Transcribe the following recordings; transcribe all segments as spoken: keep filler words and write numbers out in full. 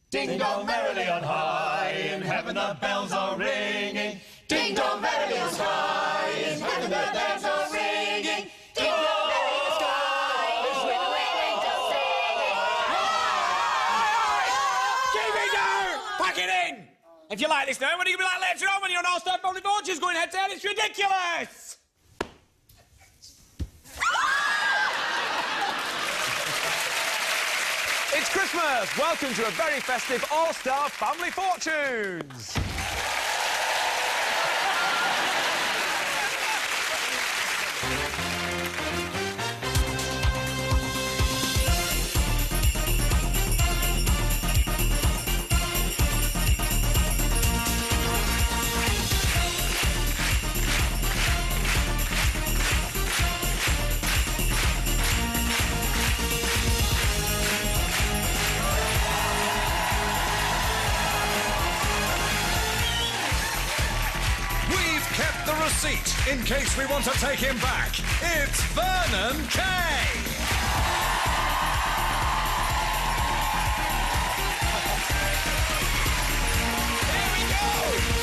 Ding dong merrily on high, in heaven the bells are ringing. Ding dong merrily on high, in heaven the bells are ringing. Ding dong merrily in the sky, with the wind angels singing. Keep it down! Pack it in! If you like this now, what are you going to be like later on when you're an all-star family fortunes going head to head? It's ridiculous! It's Christmas! Welcome to a very festive all-star family fortunes! In case we want to take him back, it's Vernon Kay! Here we go!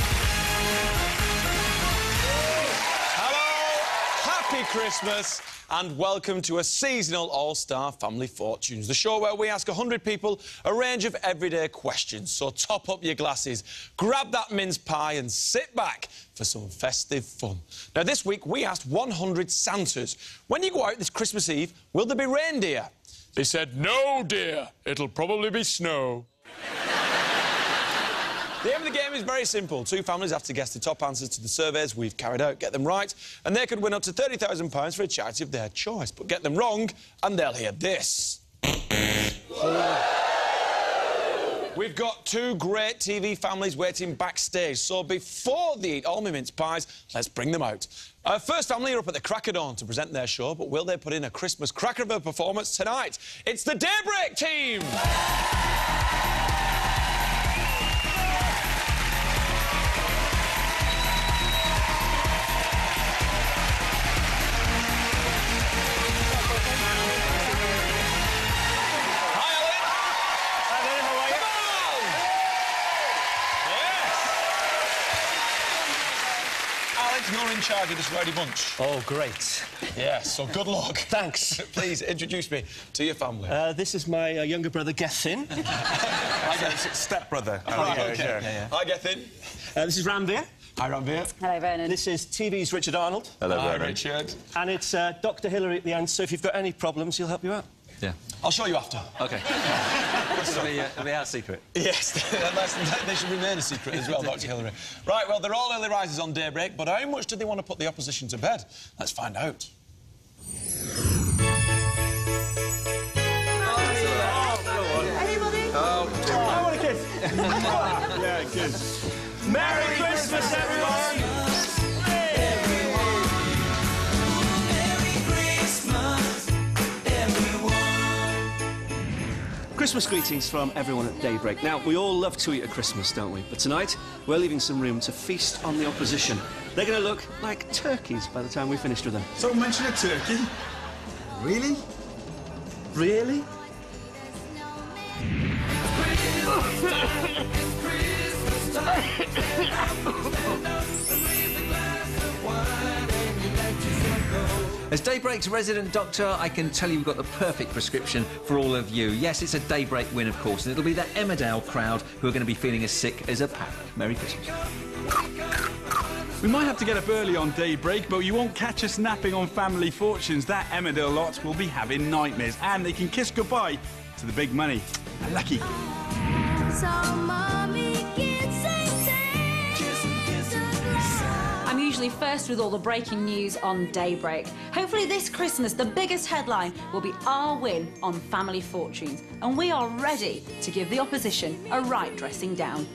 Hello, happy Christmas, and welcome to a seasonal all-star family fortunes, the show where we ask one hundred people a range of everyday questions. So top up your glasses, grab that mince pie and sit back for some festive fun. Now, this week, we asked one hundred Santas, when you go out this Christmas Eve, will there be reindeer? They said, no, dear, it'll probably be snow. The aim of the game is very simple. Two families have to guess the top answers to the surveys we've carried out, get them right, and they could win up to thirty thousand pounds for a charity of their choice. But get them wrong, and they'll hear this. We've got two great T V families waiting backstage, so before they eat all my mince pies, let's bring them out. Our first family are up at the crack of dawn to present their show, but will they put in a Christmas cracker of a performance tonight? It's the Daybreak team! You're in charge of this rowdy bunch. Oh, great. Yes, so good luck. Thanks. Please introduce me to your family. Uh, this is my uh, younger brother, Gethin. I guess it's stepbrother. Right, OK. Yeah, yeah. Hi, Gethin. Uh, this is Ranveer. Hi, Ranveer. Hello, Vernon. This is T V's Richard Arnold. Hello, Hi, Vernon. Richard. And it's uh, Doctor Hilary at the end, so if you've got any problems, he'll help you out. Yeah. I'll show you after. OK. It'll be, uh, it'll be our secret. Yes, they should remain a secret as well, Doctor Hilary. Right, well, they're all early risers on Daybreak, but how much do they want to put the opposition to bed? Let's find out. Anybody? Oh, I want a kiss. Yeah, kiss. Merry, Merry Christmas, Christmas, everyone! Christmas greetings from everyone at Daybreak. Now, we all love to eat at Christmas, don't we? But tonight, we're leaving some room to feast on the opposition. They're going to look like turkeys by the time we're finished with them. Someone mentioned a turkey? Really? Really? As Daybreak's resident doctor, I can tell you we've got the perfect prescription for all of you. Yes, it's a Daybreak win, of course, and it'll be the Emmerdale crowd who are going to be feeling as sick as a parrot. Merry Christmas. We might have to get up early on Daybreak, but you won't catch us napping on Family Fortunes. That Emmerdale lot will be having nightmares, and they can kiss goodbye to the big money. Lucky. So, Mommy, kids, say, I'm usually first with all the breaking news on Daybreak. Hopefully this Christmas, the biggest headline will be our win on Family Fortunes. And we are ready to give the opposition a right dressing down.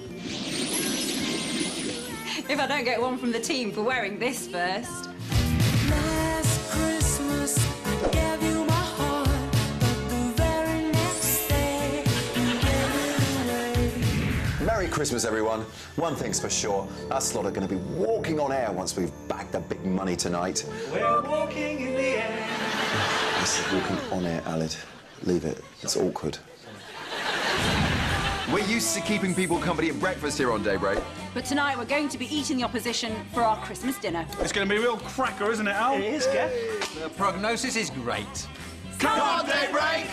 If I don't get one from the team for wearing this first. Last Christmas, I gave you my heart, but the very next day, you gave it away. Merry Christmas, everyone. One thing's for sure, us lot are going to be walking on air once we've bagged the big money tonight. We're walking in the air. This is walking on air, Alid. Leave it. It's awkward. We're used to keeping people company at breakfast here on Daybreak. But tonight we're going to be eating the opposition for our Christmas dinner. It's going to be a real cracker, isn't it, Al? It is, Kev. The prognosis is great. Come on, Daybreak!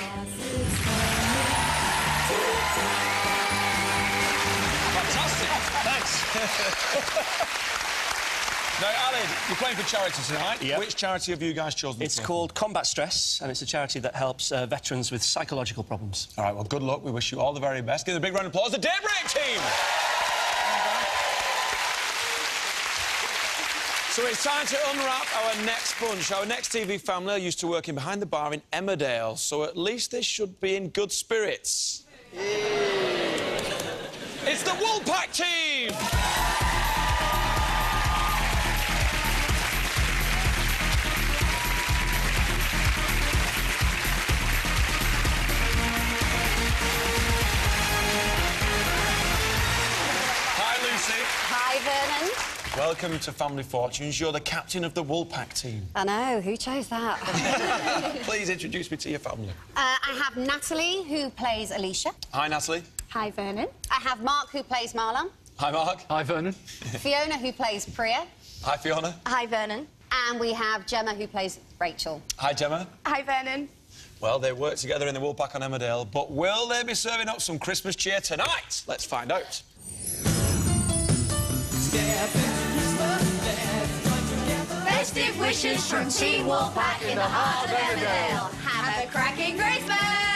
Fantastic. Thanks. Now, Alan, you're playing for charity tonight. Yep. Which charity have you guys chosen? It's for? called Combat Stress, and it's a charity that helps uh, veterans with psychological problems. All right, well, good luck. We wish you all the very best. Give them a big round of applause. The Daybreak team! So it's time to unwrap our next bunch. Our next T V family are used to working behind the bar in Emmerdale, so at least they should be in good spirits. It's the Woolpack team! Hi, Vernon. Welcome to Family Fortunes. You're the captain of the Woolpack team. I know, who chose that? Please introduce me to your family. Uh, I have Natalie, who plays Alicia. Hi, Natalie. Hi, Vernon. I have Mark, who plays Marlon. Hi, Mark. Hi, Vernon. Fiona, who plays Priya. Hi, Fiona. Hi, Vernon. And we have Gemma, who plays Rachel. Hi, Gemma. Hi, Vernon. Well, they work together in the Woolpack on Emmerdale, but will they be serving up some Christmas cheer tonight? Let's find out. Festive wishes from Team Woolpack in the heart of Emmerdale. Have a cracking Christmas!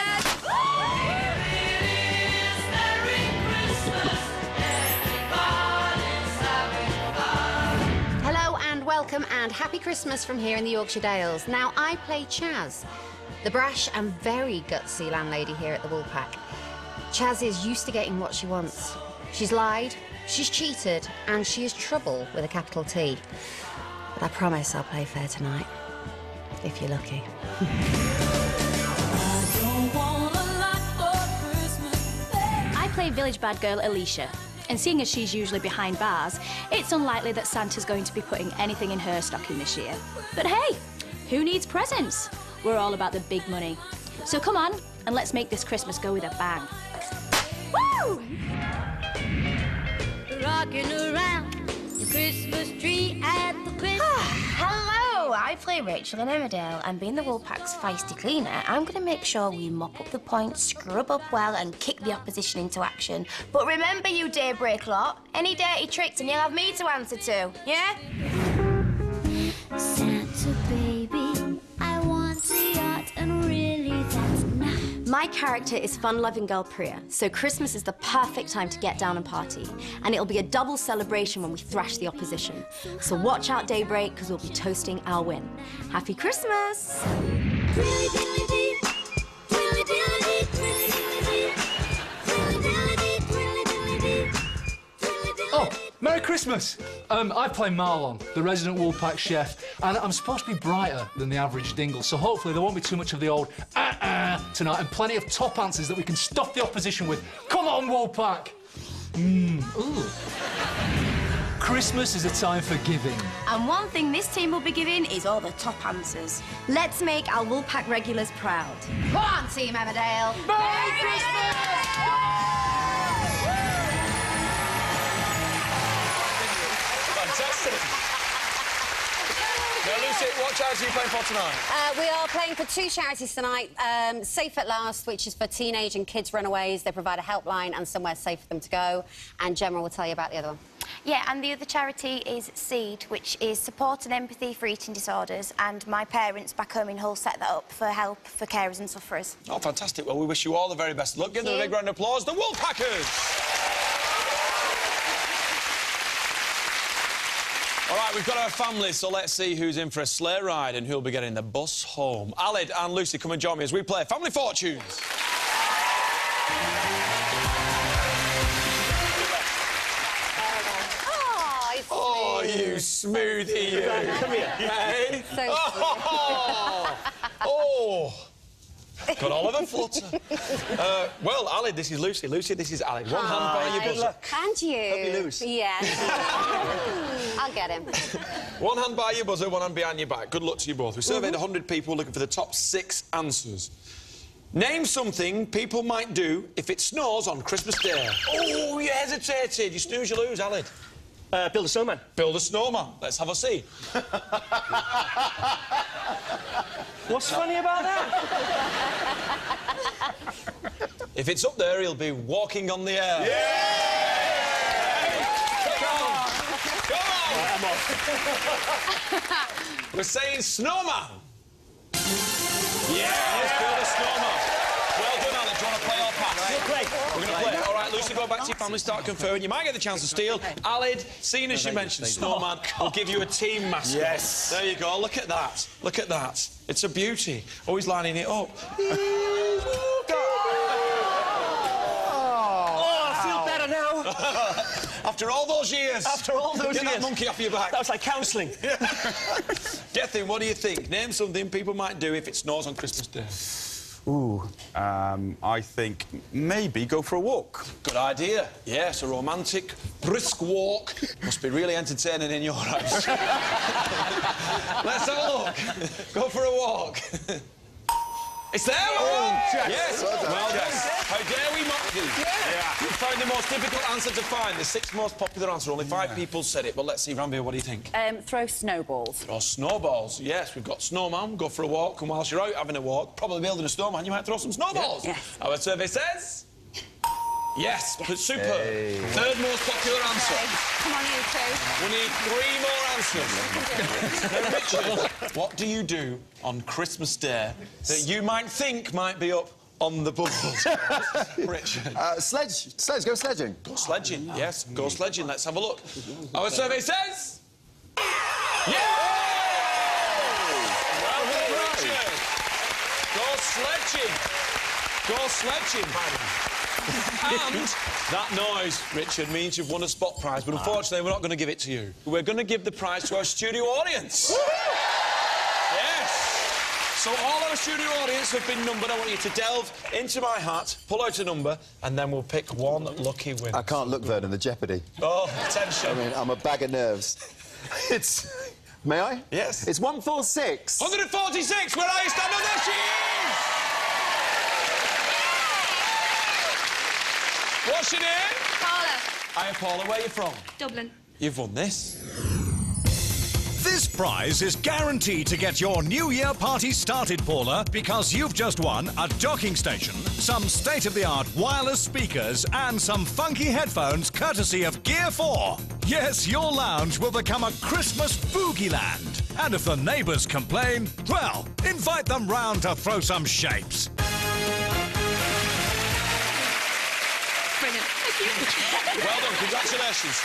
Hello and welcome and happy Christmas from here in the Yorkshire Dales. Now, I play Chaz, the brash and very gutsy landlady here at the Woolpack. Chaz is used to getting what she wants. She's lied, she's cheated, and she is trouble with a capital T. But I promise I'll play fair tonight, if you're lucky. I play village bad girl Alicia, and seeing as she's usually behind bars, it's unlikely that Santa's going to be putting anything in her stocking this year. But hey, who needs presents? We're all about the big money. So come on, and let's make this Christmas go with a bang. Woo! Rocking around the Christmas tree at the Christmas... Hello, I play Rachel in Emmerdale, and being the Woolpack's feisty cleaner, I'm going to make sure we mop up the points, scrub up well, and kick the opposition into action. But remember, you Daybreak lot, any dirty tricks and you'll have me to answer to, yeah? Santa baby, I want a yacht, and really that's not... My character is fun-loving girl Priya, so Christmas is the perfect time to get down and party. And it'll be a double celebration when we thrash the opposition. So watch out, Daybreak, because we'll be toasting our win. Happy Christmas! Oh, Merry Christmas! Um, I play Marlon, the resident Woolpack chef, and I'm supposed to be brighter than the average dingle, so hopefully there won't be too much of the old uh-uh tonight, and plenty of top answers that we can stuff the opposition with. Come on, Woolpack! Mmm, ooh. Christmas is a time for giving. And one thing this team will be giving is all the top answers. Let's make our Woolpack regulars proud. Come on, Team Emmerdale! Merry Christmas! Fantastic. Now, Lucy, what charity are you playing for tonight? Uh, we are playing for two charities tonight. Um, Safe at Last, which is for teenage and kids runaways. They provide a helpline and somewhere safe for them to go. And Gemma will tell you about the other one. Yeah, and the other charity is Seed, which is support and empathy for eating disorders, and my parents back home in Hull set that up for help for carers and sufferers. Oh, fantastic. Well, we wish you all the very best luck. Give them a big round of applause. The Woolpackers! All right, we've got our family, so let's see who's in for a sleigh ride and who'll be getting the bus home. Alid and Lucy, come and join me as we play Family Fortunes. Oh, you smoothie, you. Come here. Hey? So oh, oh. Got all of a flutter. uh, well, Alid, this is Lucy. Lucy, this is Alid. One hand by your buzzer. Look. And you. Hope you lose. Yeah. I'll get him. One hand by your buzzer, one hand behind your back. Good luck to you both. We surveyed one hundred people looking for the top six answers. Name something people might do if it snows on Christmas Day. Oh, you hesitated. You snooze, you lose, Alid. Uh, build a snowman. Build a snowman. Let's have a see. What's funny about that? If it's up there, he'll be walking on the air. Yeah! Come on! Come on! We're saying snowman. Yeah, let's build a snowman. Well done, Alid. Do you want to play or pass? We'll play. We're going to play. All right, Lucy, go back to your family, start conferring. You might get the chance to steal. Alid, seeing as you mentioned snowman, we'll give you a team mascot. Yes. There you go. Look at that. Look at that. It's a beauty. Always lining it up. After all those years. After all those Get years. that monkey off your back. That was like counselling. Gethin, what do you think? Name something people might do if it snows on Christmas Day. Ooh, um, I think maybe go for a walk. Good idea. Yes, a romantic, brisk walk. Must be really entertaining in your house. Let's have a look. Go for a walk. It's there! Oh, yes. Yes! Well done. Well done. Yes. How dare we mock you? Yeah. You found the most difficult answer to find, the sixth most popular answer. Only five yeah. people said it, but let's see, Ranveer, what do you think? Um, throw snowballs. Throw snowballs, yes. We've got snowman, go for a walk, and whilst you're out having a walk, probably building a snowman, you might throw some snowballs. Yes. Yes. Our survey says... Yes, yes. Super. Hey. Third most popular answer. Okay. Come on, you two. We need three more answers. Now, Richard, what do you do on Christmas Day that you might think might be up on the board? Richard. Uh, sledge. Sledge. Go sledging. Go sledging, yes. Go sledging. Let's have a look. Our survey says... Yeah! Well done, Richard. Go sledging. Go sledging. And that noise, Richard, means you've won a spot prize, but unfortunately we're not going to give it to you. We're going to give the prize to our studio audience. Yes! So all our studio audience have been numbered. I want you to delve into my hat, pull out a number, and then we'll pick one lucky winner. I can't look, Vernon, the jeopardy. Oh, attention. I mean, I'm a bag of nerves. It's... May I? Yes. It's one four six. one forty-six, where are you? Stand up, there she is! What's your name? Paula. Hiya, Paula. Where are you from? Dublin. You've won this. This prize is guaranteed to get your New Year party started, Paula, because you've just won a docking station, some state-of-the-art wireless speakers, and some funky headphones courtesy of Gear four. Yes, your lounge will become a Christmas boogie land. And if the neighbours complain, well, invite them round to throw some shapes. Brilliant. Thank you. Well done, congratulations.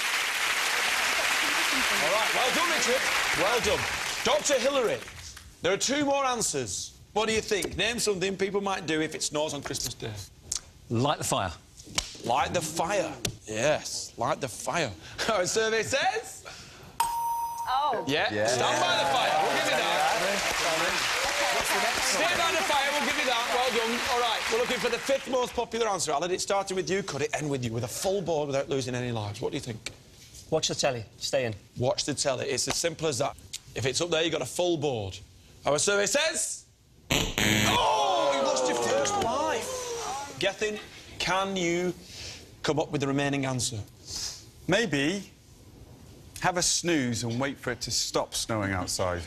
All right, well done, Richard. Well done. Doctor Hillary, there are two more answers. What do you think? Name something people might do if it snows on Christmas Day. Light the fire. Light the fire. Yes, light the fire. Our survey says... Oh. Yeah, Yeah. stand by the fire. We'll give you that. Stand by the fire, we'll give you that. Well done. All right, we're looking for the fifth most popular answer. Alid, it started with you, could it end with you? With a full board without losing any lives. What do you think? Watch the telly. Stay in. Watch the telly. It's as simple as that. If it's up there, you've got a full board. Our survey says... Oh, you lost your first life. Gethin, can you come up with the remaining answer? Maybe have a snooze and wait for it to stop snowing outside.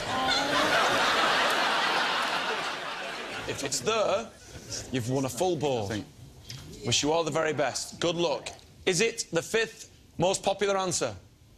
If it's there, you've won a full board. Think. Wish you all the very best. Good luck. Is it the fifth most popular answer?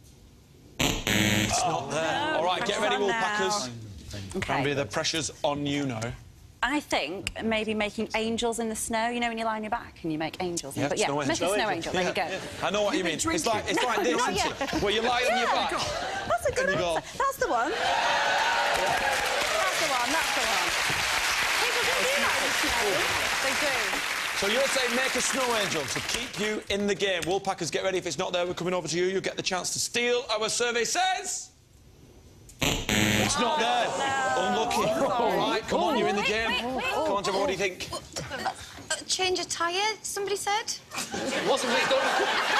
It's not there. All right, get ready, Woolpackers. Okay. The pressure's on you now. I think maybe making angels in the snow. You know when you lie on your back and you make angels. Yeah, but yeah, snow make angel. a snow angel. There you go. Yeah. I know what you mean. It's like, it's like this, Not isn't yet. it? Where you lie on your back. That's a good And you go- answer. That's the one. That's the one. That's the one. People do do that in the snow. They do. So you're saying make a snow angel to keep you in the game. Woolpackers, get ready. If it's not there, we're coming over to you. You'll get the chance to steal. Our survey says... It's not there. Unlucky. All right, come on, you're in the game. Come on, Trevor, what do you think? Uh, change a tyre, somebody said? It wasn't me, don't...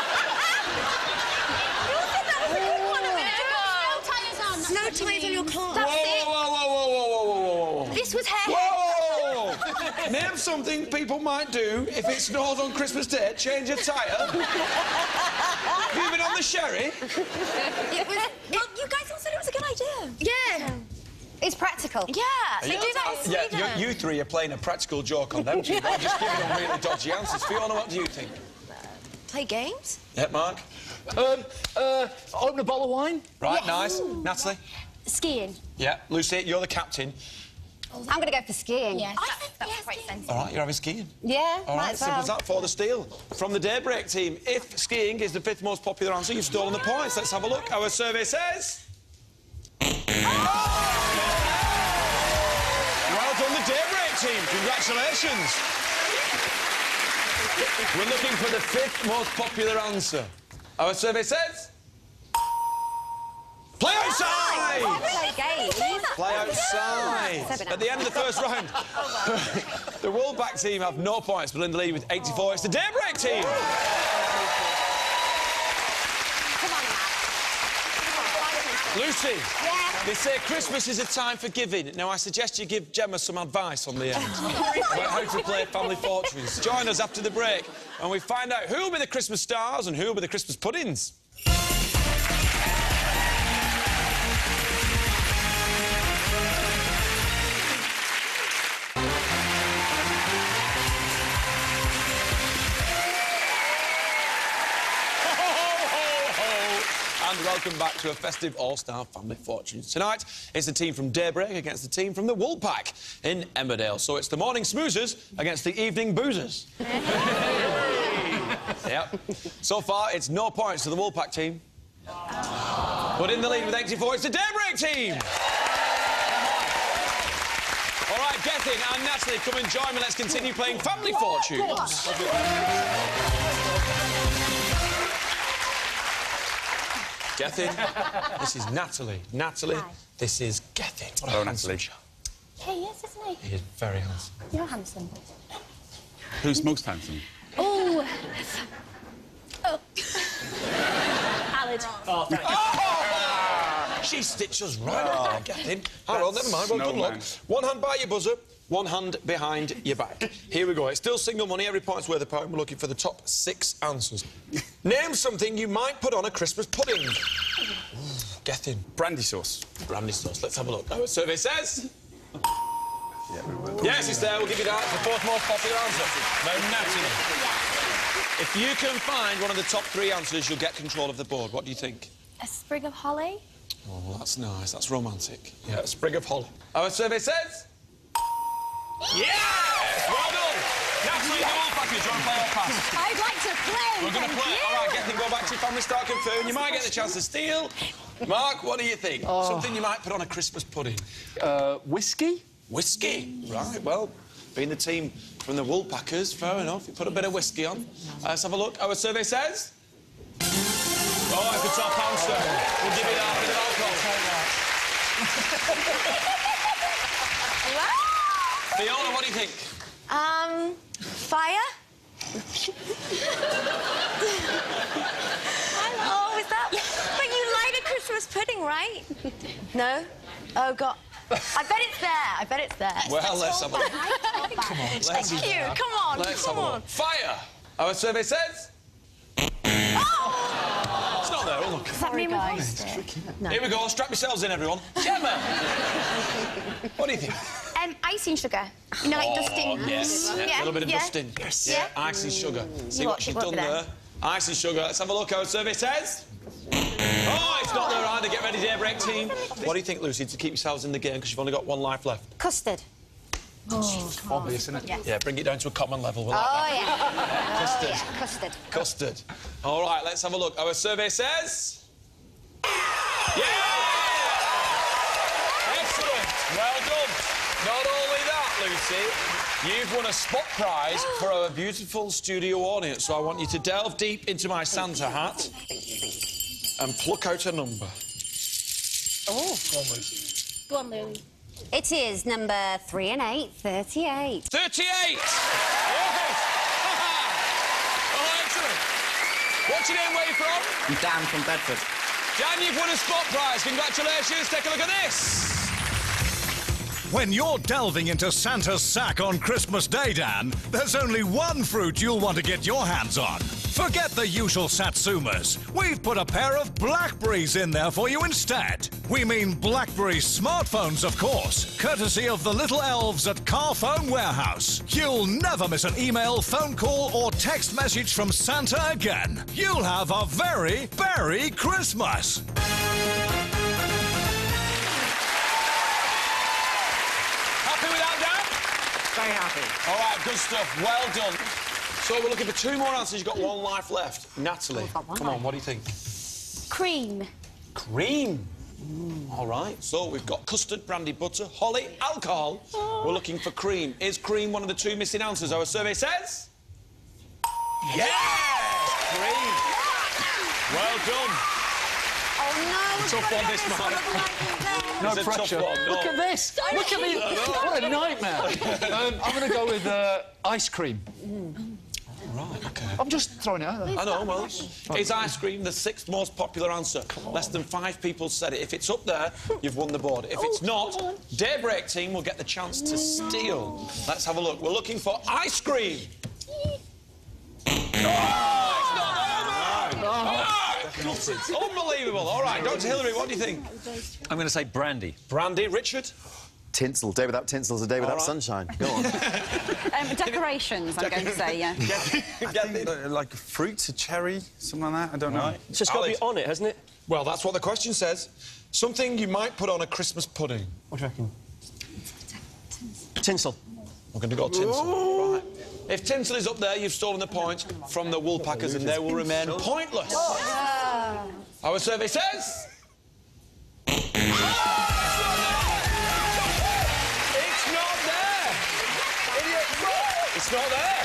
Snow tyres on your car. Whoa, That's whoa, it. whoa, whoa, whoa, whoa, whoa, whoa, whoa. This was hair. Whoa! Name something people might do if it snows on Christmas Day. Change a tyre. Have you been on the sherry? It was... Well, you guys all said it was a good idea. Yeah. It's practical. Yeah, they do that in Yeah, Sweden. you, you three are playing a practical joke on them two. They're just giving them really dodgy answers. Fiona, what do you think? Play games? Yeah, Mark? Um, uh, open a bottle of wine. Right, Yes. nice. Natalie? Skiing. Yeah. Lucy, you're the captain. I'm going to go for skiing. Yes, I that's, think that's yes, quite yes. sensible. All right, you're having skiing. Yeah, All might right, as simple well. as that for the steal. From the Daybreak team, if skiing is the fifth most popular answer, you've stolen the points. Let's have a look. Our survey says... Well done, the Daybreak team. Congratulations. We're looking for the fifth most popular answer. Our survey says... Play outside! Play games. Play outside. At the end of the first round, the Woolpack team have no points, but in the lead with eighty-four. It's the Daybreak team. Come on, Matt. Lucy, Yeah. they say Christmas is a time for giving. Now, I suggest you give Gemma some advice on the end about how to play Family Fortunes. Join us after the break, and we find out who'll be the Christmas stars and who'll be the Christmas puddings. And welcome back to a festive all-star Family Fortunes. Tonight, it's the team from Daybreak against the team from the Woolpack in Emmerdale. So it's the morning smoozers against the evening boozers. Yep. So far, it's no points to the Woolpack team. But in the lead with eighty-four, it's the Daybreak team. All right, Gethin and Natalie, come and join me. Let's continue playing Family Fortunes. Gethin, this is Natalie. Natalie, Hi. this is Gethin. What a Hello, handsome Natalie. chap. Hey, yes, isn't he? He is very handsome. You're handsome. Who's most handsome? Oh. Oh. Alid. Oh, thank you. Oh! She stitched us right up there, Gethin. All right, never mind. Well, good luck. Snowman. One hand by your buzzer, one hand behind your back. Here we go. It's still single money. Every point's worth a pound. We're looking for the top six answers. Name something you might put on a Christmas pudding. Ooh, Gethin. Brandy sauce. Brandy sauce. Let's have a look. Our survey says... Yes, it's there. We'll give you that. It's the fourth most popular answer. Now, Natalie, if you can find one of the top three answers, you'll get control of the board. What do you think? A sprig of holly? Oh, well, that's nice. That's romantic. Yeah, a sprig of holly. Our survey says... Yes! Well done! Natalie, the Woolpack, do you want to play or pass? I'd like to play. We're going to thank play. you. All right, get them, go back to your family, start confirm. You might get the chance to steal. Mark, what do you think? Oh. Something you might put on a Christmas pudding. Uh, whiskey? Whiskey. Right, well, being the team from the Woolpackers, fair enough. You put a bit of whiskey on. Uh, let's have a look. Our survey says... Oh, it's the top answer. We'll give you that. A bit of alcohol. Fiona, what do you think? Um, fire? Oh, is that... But you light a Christmas pudding, right? No? Oh, God. I bet it's there. I bet it's there. Well, let's have a look. Come on, let's Thank you. Come on, Let's come have a on. look. Fire! Our survey says... Oh! It's not there, oh, look. Does that mean we've lost it? No. Here we go, strap yourselves in, everyone. Gemma! What do you think? Um, icing sugar. You know, like Oh, dusting. yes. Yeah, a little bit of yeah. dusting. Yes. Yeah, icing sugar. See You what watch she's it, won't done be there. there. Icing sugar. Let's have a look. Our survey says... Oh, it's not there either. Get ready, Daybreak team. What do you think, Lucy, to keep yourselves in the game, because you've only got one life left? Custard. Oh, Obvious, isn't it? Yes. Yeah, bring it down to a common level. We'll Oh, like yeah. that. Custard. Oh, yeah. Custard. Custard. All right, let's have a look. Our survey says... Yeah! Excellent. Well done. Not only that, Lucy, you've won a spot prize for our beautiful studio audience. So I want you to delve deep into my Santa hat and pluck out a number. Oh. Go on, Lucy. Go on, Lou. It is number three and eight, thirty-eight. thirty-eight! Yes! Oh, excellent. What's your name, where are you from? I'm Dan from Bedford. Dan, you've won a spot prize. Congratulations. Take a look at this. When you're delving into Santa's sack on Christmas Day, Dan, there's only one fruit you'll want to get your hands on. Forget the usual Satsumas. We've put a pair of Blackberries in there for you instead. We mean Blackberry smartphones, of course, courtesy of the little elves at Carphone Warehouse. You'll never miss an email, phone call, or text message from Santa again. You'll have a very, very Christmas. Happy with that, Dan? Very happy. All right, good stuff. Well done. So we're looking for two more answers. You've got one life left. Natalie, come on, what do you think? Cream. Cream. Mm. All right, so we've got custard, brandy, butter, holly, alcohol. Oh. We're looking for cream. Is cream one of the two missing answers? Our survey says... Yes! Cream. Well done. Oh, no. Tough one, this, Mark. No It's a pressure. tough one, no. Look at this. Look at me. What a nightmare. um, I'm going to go with uh, ice cream. Mm. Right, OK. I'm just throwing it out there. I know, well, is ice cream the sixth most popular answer? Less than five people said it. If it's up there, you've won the board. If it's not, Daybreak team will get the chance to steal. Let's have a look. We're looking for ice cream. It's unbelievable. All right, Doctor Hillary, what do you think? I'm going to say brandy. Brandy, Richard? Tinsel. Day without tinsel is a day without right. sunshine. Go on. Um, decorations, I'm going to say, yeah. Uh, like fruit, a cherry, something like that. I don't know. Right. It's just got to be on it, hasn't it? Well, that's what the question says. Something you might put on a Christmas pudding. What do you reckon? Tinsel. We're going to go tinsel. Right. If tinsel is up there, you've stolen the points from the Woolpackers and they will remain pointless. Oh. Our survey says... It's not there.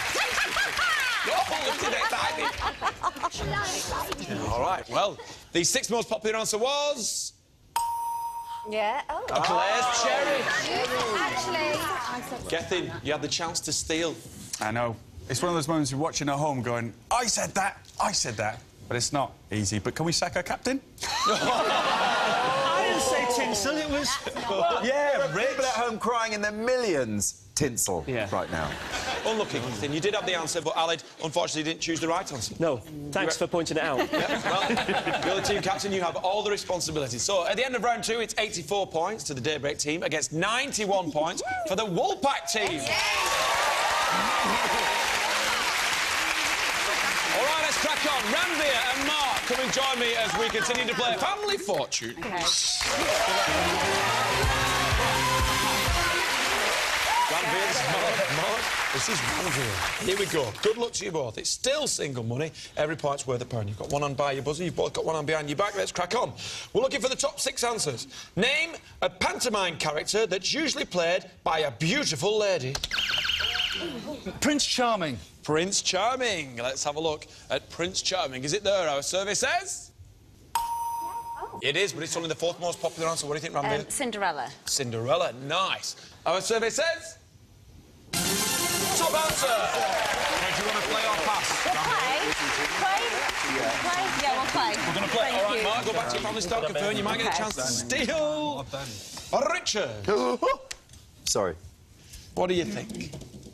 All right, well, the sixth most popular answer was... Yeah. Oh. A Claire's cherry. Actually... Gethin, you had the chance to steal. I know. It's one of those moments you're watching at home going, I said that, I said that. But it's not easy. But can we sack our captain? I didn't say tinsel, it was... yeah, people at home crying in their millions. Tinsel yeah. right now. Unlucky, Gethin. You did have the answer, but Aled, unfortunately, didn't choose the right answer. No. Thanks for pointing it out. Yeah, well, you're the team captain, you have all the responsibility. So, at the end of round two, it's eighty-four points to the Daybreak team against ninety-one points for the Woolpack team. All right, let's crack on. Ranveer and Mark, come and join me as we continue to play Family Fortune. Okay. Ranveer, this is Mark. Mark, this is Ranveer. Here we go. Good luck to you both. It's still single money. Every point's worth a pound. You've got one on by your buzzer. You've both got one on behind your back. Let's crack on. We're looking for the top six answers. Name a pantomime character that's usually played by a beautiful lady. Prince Charming. Prince Charming. Let's have a look at Prince Charming. Is it there? Our survey says... It is, but it's only the fourth most popular answer. What do you think, Ranveer? Um, Cinderella. Cinderella. Nice. Our survey says... Top answer! Do you want to play or pass? We'll play. Play? Yeah. Play? Yeah, we'll play. We're going to play. Thank All right, you. Mark, go back to your family start confirm. You might get a chance to steal. Richard. Sorry. What do you think?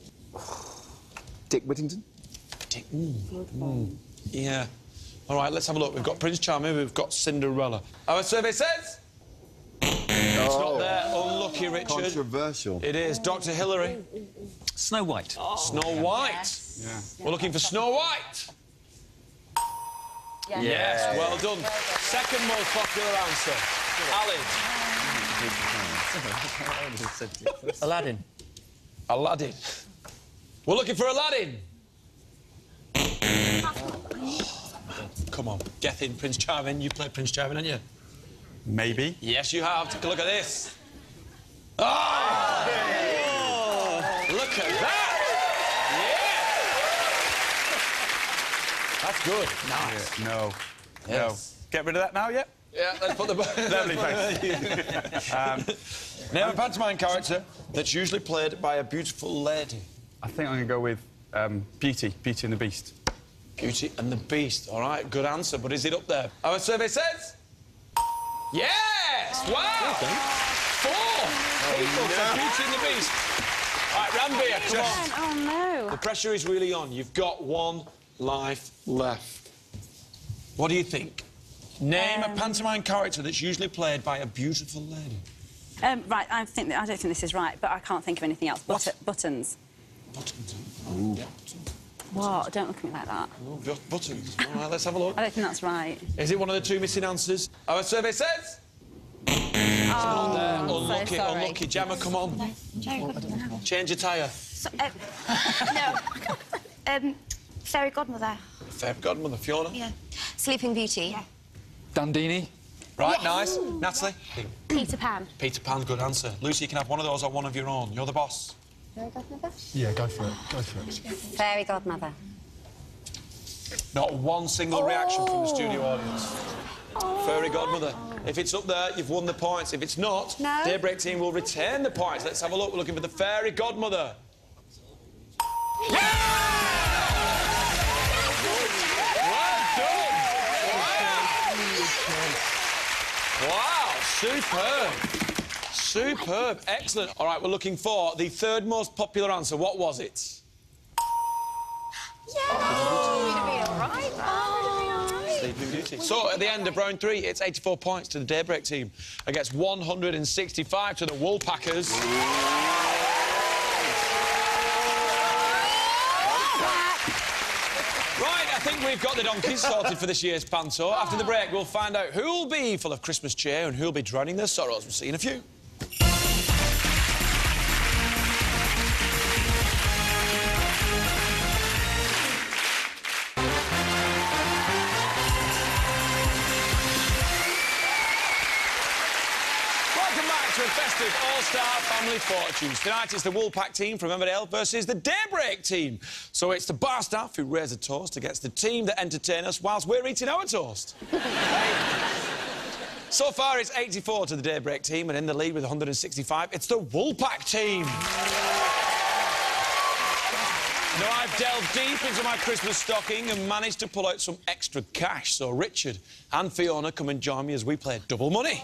Dick Whittington? Dick. Mm. Mm. Yeah. All right, let's have a look. We've got Prince Charming, we've got Cinderella. Our survey says... It's not there. Unlucky, Richard. Controversial. It is. Doctor Hillary. Snow White. Oh, Snow White. Yes. Yeah. We're looking for Snow White. Yes. Yes, well done. Second most popular answer. Alid. Aladdin. Aladdin. We're looking for Aladdin. Come on, get in, Prince Charming. You played Prince Charming, haven't you? Maybe. Yes, you have. Take a look at this. Oh! Oh! Look at that! Yeah! That's good. Nice. Yeah, no. Yes. No. Get rid of that now, yeah? Yeah, let's put the... Lovely, thanks. um, name a pantomime character that's usually played by a beautiful lady. I think I'm going to go with um, Beauty, Beauty and the Beast. Beauty and the Beast. All right, good answer, but is it up there? Our survey says... Yes! Wow! Okay. Four! people no. to Beauty and the Beast. Right, Ranbir, come on. Oh, no. The pressure is really on. You've got one life left. What do you think? Name Um, a pantomime character that's usually played by a beautiful lady. Um, right, I think I don't think this is right, but I can't think of anything else. But buttons. Buttons. Ooh. What? Don't look at me like that. Oh, just buttons. All right, let's have a look. I don't think that's right. Is it one of the two missing answers? Our survey says... Oh, there. I'm Unlucky, so sorry. unlucky. Gemma, come on. Change your tyre. So, uh, no. Um, fairy godmother. Fairy godmother, Fiona. Yeah. Sleeping Beauty. Yeah. Dandini. Right, Yes. nice. Natalie? Peter Pan. Peter Pan, good answer. Lucy, you can have one of those or one of your own. You're the boss. Fairy Godmother? Yeah, go for it. Go for it. Fairy Godmother. Not one single reaction from the studio audience. Fairy godmother. If it's up there, you've won the points. If it's not, No. Daybreak team will retain the points. Let's have a look. We're looking for the fairy godmother. Yeah! Well done! Wow! Wow, superb. Superb. Excellent. All right, we're looking for the third most popular answer. What was it? Sleeping Beauty. So, at the end of round three, it's eighty-four points to the Daybreak team against one hundred sixty-five to the Woolpackers. Right, I think we've got the donkeys sorted for this year's panto. After the break, we'll find out who'll be full of Christmas cheer and who'll be drowning their sorrows. We'll see you in a few. To a festive all-star family fortunes. Tonight it's the Woolpack team from Emmerdale versus the Daybreak team. So it's the bar staff who raise a toast against the team that entertain us whilst we're eating our toast. So far it's eighty-four to the Daybreak team, and in the lead with one hundred sixty-five, it's the Woolpack team. Now, I've delved deep into my Christmas stocking and managed to pull out some extra cash. So Richard and Fiona come and join me as we play double money.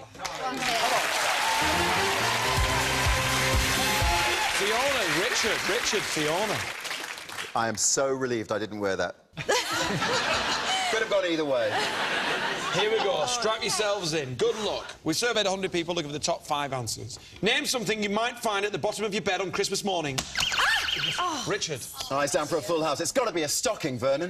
Fiona, Richard, Richard, Fiona. I am so relieved I didn't wear that. Could have gone either way. Here we go. Strap yourselves in. Good luck. We surveyed one hundred people looking for the top five answers. Name something you might find at the bottom of your bed on Christmas morning. Ah! Oh. Richard. Eyes down for a full house. It's got to be a stocking, Vernon.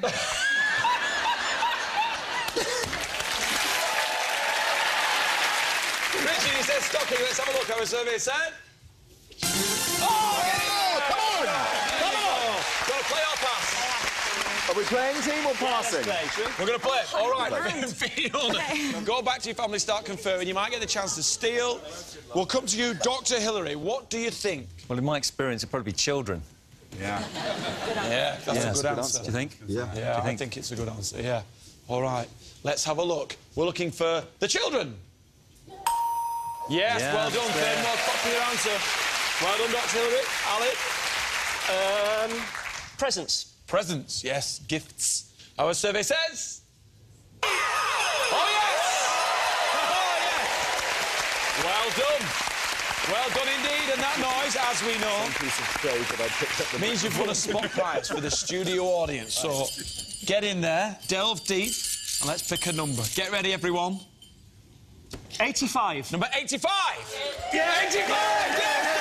Richard, he says stocking. Let's have a look. Our survey said... Oh, oh come on! Come on! Got to play or pass? Are we playing team or passing? We're going to play. All right, Fiona. Go back to your family, start conferring. You might get the chance to steal. We'll come to you, Doctor Hillary. What do you think? Well, in my experience, it'd probably be children. Yeah. Yeah, that's yeah, a good answer. Do you think? Yeah. Yeah, think? I think it's a good answer, yeah. All right, let's have a look. We're looking for the children. Yes, Yeah, well done, third yeah. most popular answer. Well done, Doctor Hillary. Ali? Um, presents. Presents, yes, gifts. Our survey says... Oh, yes! Oh, yes! Well done. Well done indeed, and that noise, as we know, Piece of trade that I picked up the means you've won a spot prize for the studio audience. So get in there, delve deep, and let's pick a number. Get ready, everyone. eighty-five. Number eighty-five! Yeah, eighty-five! Yes,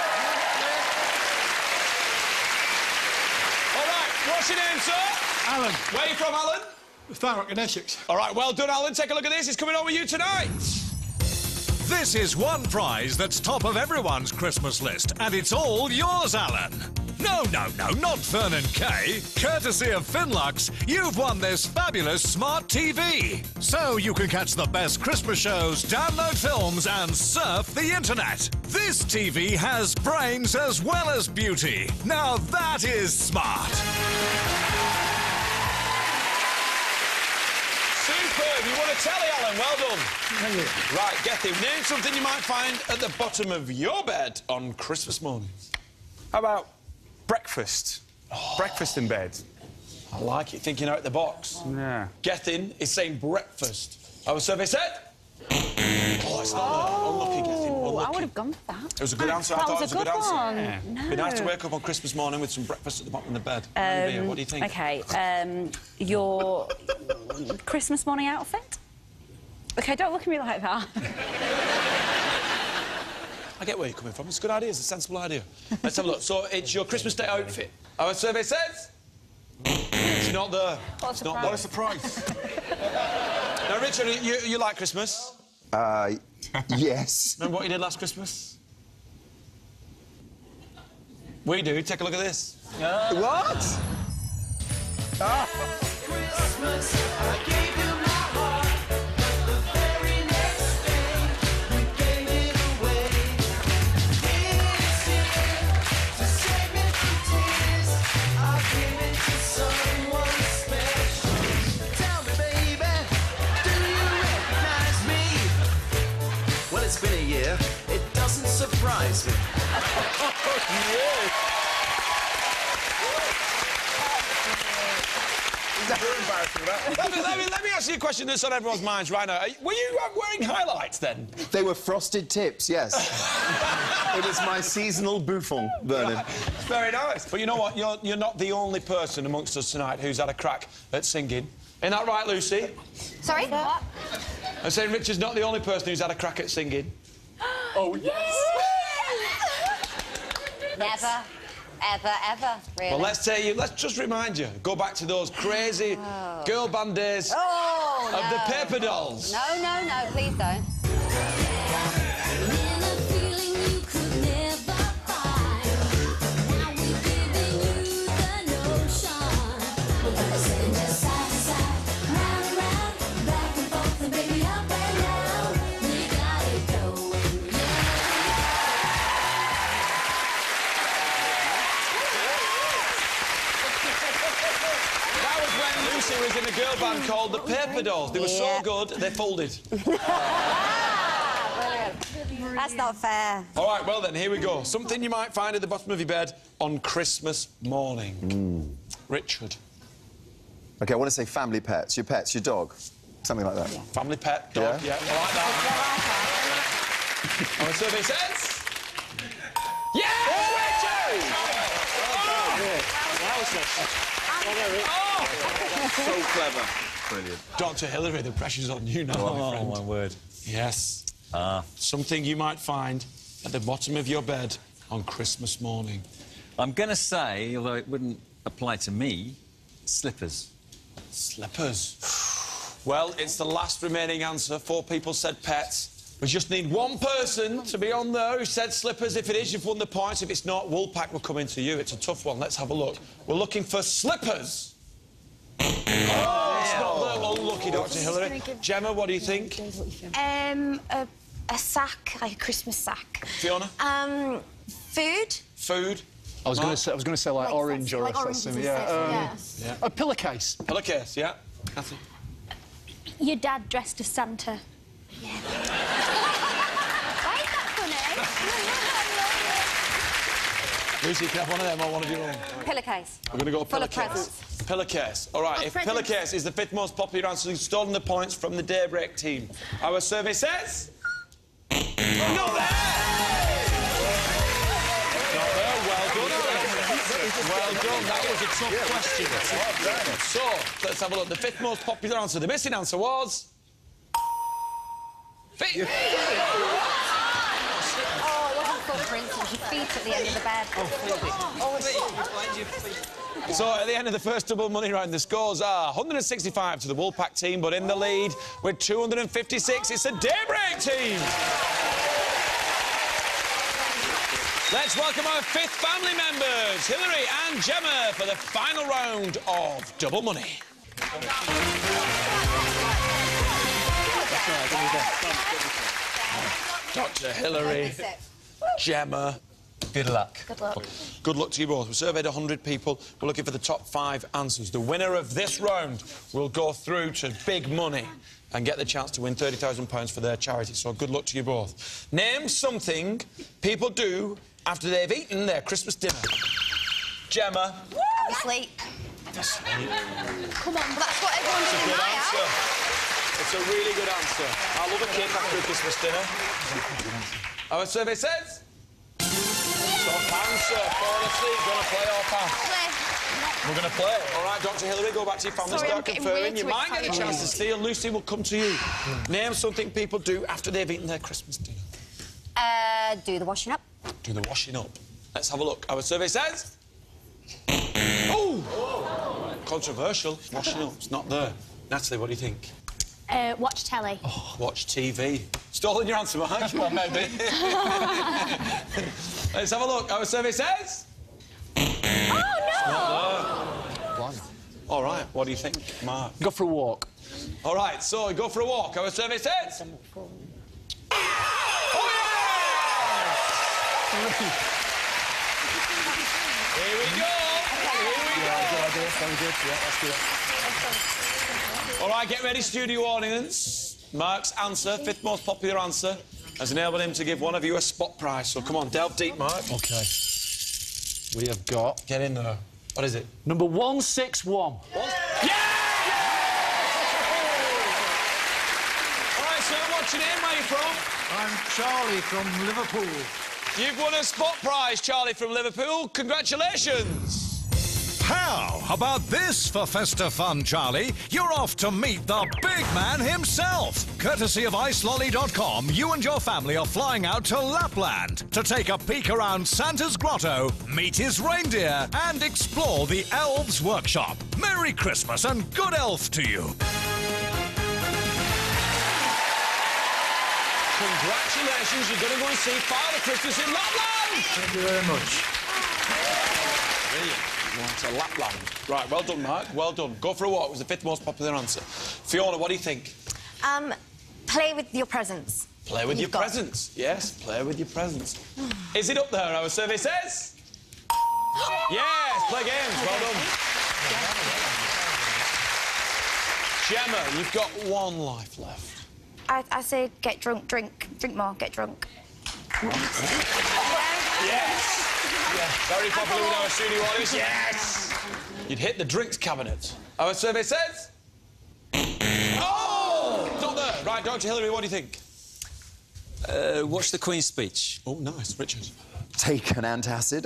all right, what's your name, sir? Alan. Where are you from, Alan? Thurrock in Essex. All right, well done, Alan. Take a look at this. It's coming on with you tonight. This is one prize that's top of everyone's Christmas list, and it's all yours, Alan. No, no, no, not Vernon Kay. Courtesy of Finlux, you've won this fabulous smart T V. So you can catch the best Christmas shows, download films, and surf the internet. This T V has brains as well as beauty. Now that is smart. Superb. You won a telly, Alan. Well done. Thank you. Right, get him. Name something you might find at the bottom of your bed on Christmas morning. How about breakfast? Oh. Breakfast in bed. I like it, thinking out the box. Yeah. Gethin is saying breakfast. Our survey said... Oh, it's not there. Unlucky, Gethin. Unlucky. I lucky. would have gone for that. It was a good answer. I That thought was it was a a good good answer. one. Yeah. No. Be nice to wake up on Christmas morning with some breakfast at the bottom of the bed. Olivia, what do you think? OK, um, your Christmas morning outfit? OK, don't look at me like that. I get where you're coming from. It's a good idea. It's a sensible idea. Let's have a look. So it's your Christmas Day outfit. Our survey says... It's not there. What a It's not there. surprise. Now, Richard, you, you like Christmas? Uh, yes. Remember what you did last Christmas? We do. Take a look at this. What? Christmas, I gave you my heart, but the very next day you gave it away. This year, to save me from tears, I'll give it to someone special. Tell me, baby, do you recognize me? Well, it's been a year. It doesn't surprise me. Yeah. Very embarrassing, that. let, me, let, me, let me ask you a question that's on everyone's minds right now. Were you uh, wearing highlights then? They were frosted tips, yes. It was my seasonal bouffant, Vernon. Very nice. But you know what? You're, you're not the only person amongst us tonight who's had a crack at singing. Ain't that right, Lucy? Sorry? What? I'm saying Richard's not the only person who's had a crack at singing. Oh, yes. Never, ever, ever, really. Well, let's tell you, let's just remind you, go back to those crazy Oh. girl band days Oh, of no. the paper dolls. No, no, no, please don't. That was when Lucy was in a girl band called the Paper Dolls. They were Yeah. so good, they folded. That's not fair. All right, well then, here we go. Something you might find at the bottom of your bed on Christmas morning. Richard. OK, I want to say family pets. Your pets, your dog. Something like that. Family pet, dog, yeah, I like that. Our survey says... Yes, Richard! So clever. Brilliant. Doctor Hilary, the pressure's on you now, my friend. my word. Yes. Ah. Something you might find at the bottom of your bed on Christmas morning. I'm going to say, although it wouldn't apply to me, slippers. Slippers. Well, it's the last remaining answer. Four people said pets. We just need one person to be on there who said slippers. If it is, you've won the points. If it's not, Woolpack will come into you. It's a tough one. Let's have a look. We're looking for slippers. Oh, it's not there. Oh, lucky, Doctor Hilary. Gemma, what do you think? Um, a, a sack, like a Christmas sack. Fiona? Um, food. Food? I was going to Mark? say, I was going to say like, Like orange that's- or like a oranges sesame. and Yeah. sesame, Um, yeah. A pillowcase. Pillowcase, yeah. Kathy? Your dad dressed as Santa. Why is that funny? Lucy, you can have one of them or one of your own. Pillowcase. We're going to go Full of pillowcase. presents. Pillowcase. All right, Of if presents. pillowcase is the fifth most popular answer, you've stolen the points from the Daybreak team. Our survey says... Not there! Not there. Well done. Well done. That was a tough question. So, let's have a look. The fifth most popular answer. The missing answer was... Feet. Oh, it wasn't footprints, it was your feet at the end of the bed. Oh, So, at the end of the first double money round, the scores are one hundred sixty-five to the Woolpack team, but in the lead with two hundred fifty-six, it's the Daybreak team. Let's welcome our fifth family members, Hilary and Gemma, for the final round of double money. Doctor Hilary, Gemma. Good luck. Good luck. Good luck to you both. We surveyed one hundred people. We're looking for the top five answers. The winner of this round will go through to big money and get the chance to win thirty thousand pounds for their charity. So good luck to you both. Name something people do after they've eaten their Christmas dinner. Gemma. Sleep. Sleep. Come on, that's what everyone It's a did in good my answer. house. It's a really good answer. I love a cake after a Christmas dinner. Our survey says... Top answer. Fall asleep. Gonna play or pass? Play. We're gonna play. All right, Doctor Hilary, go back to your family, Sorry, start I'm getting confirming. way You too might get a excited. chance to steal. Lucy, will come to you. Name something people do after they've eaten their Christmas dinner. Uh, do the washing up. Do the washing up. Let's have a look. Our survey says... Oh! Controversial. Washing up. It's not there. Natalie, what do you think? Uh, watch telly. Oh, watch T V. Stolen your answer, Mark. Well, maybe. Let's have a look. Our survey says... Oh, no! All right, what do you think, Mark? Go for a walk. All right, so go for a walk. Our survey says... Oh, yes! Here we go. Here we go. Good idea. Very good. Yeah, that's good. All right, get ready, studio audience. Mark's answer, fifth most popular answer, has enabled him to give one of you a spot prize. So come on, delve deep, Mark. OK. We have got... Get in there. What is it? Number one six one. What? Yeah! All right, sir, what's your name? Where are you from? I'm Charlie from Liverpool. You've won a spot prize, Charlie from Liverpool. Congratulations. How about this for festive fun, Charlie? You're off to meet the big man himself. Courtesy of ice lolly dot com, you and your family are flying out to Lapland to take a peek around Santa's grotto, meet his reindeer, and explore the elves' workshop. Merry Christmas and good elf to you. Congratulations, you're going to go and see Father Christmas in Lapland. Thank you very much. Brilliant. You went to Lapland. Right, well done, Mark. Well done. Go for a walk was the fifth most popular answer. Fiona, what do you think? Um, play with your presents. Play with You've your got- presents. Yes, play with your presents. Is it up there, our survey says? Yes, play games. Well done. Gemma, you've got one life left. I, I say get drunk, drink, drink more, get drunk. Yes. Yeah, very popular with our studio audience. Yes. You'd hit the drinks cabinet. Our survey says... Oh! It's up there. Right, Doctor Hilary, what do you think? Uh, watch the Queen's speech. Oh, nice. Richard. Take an antacid.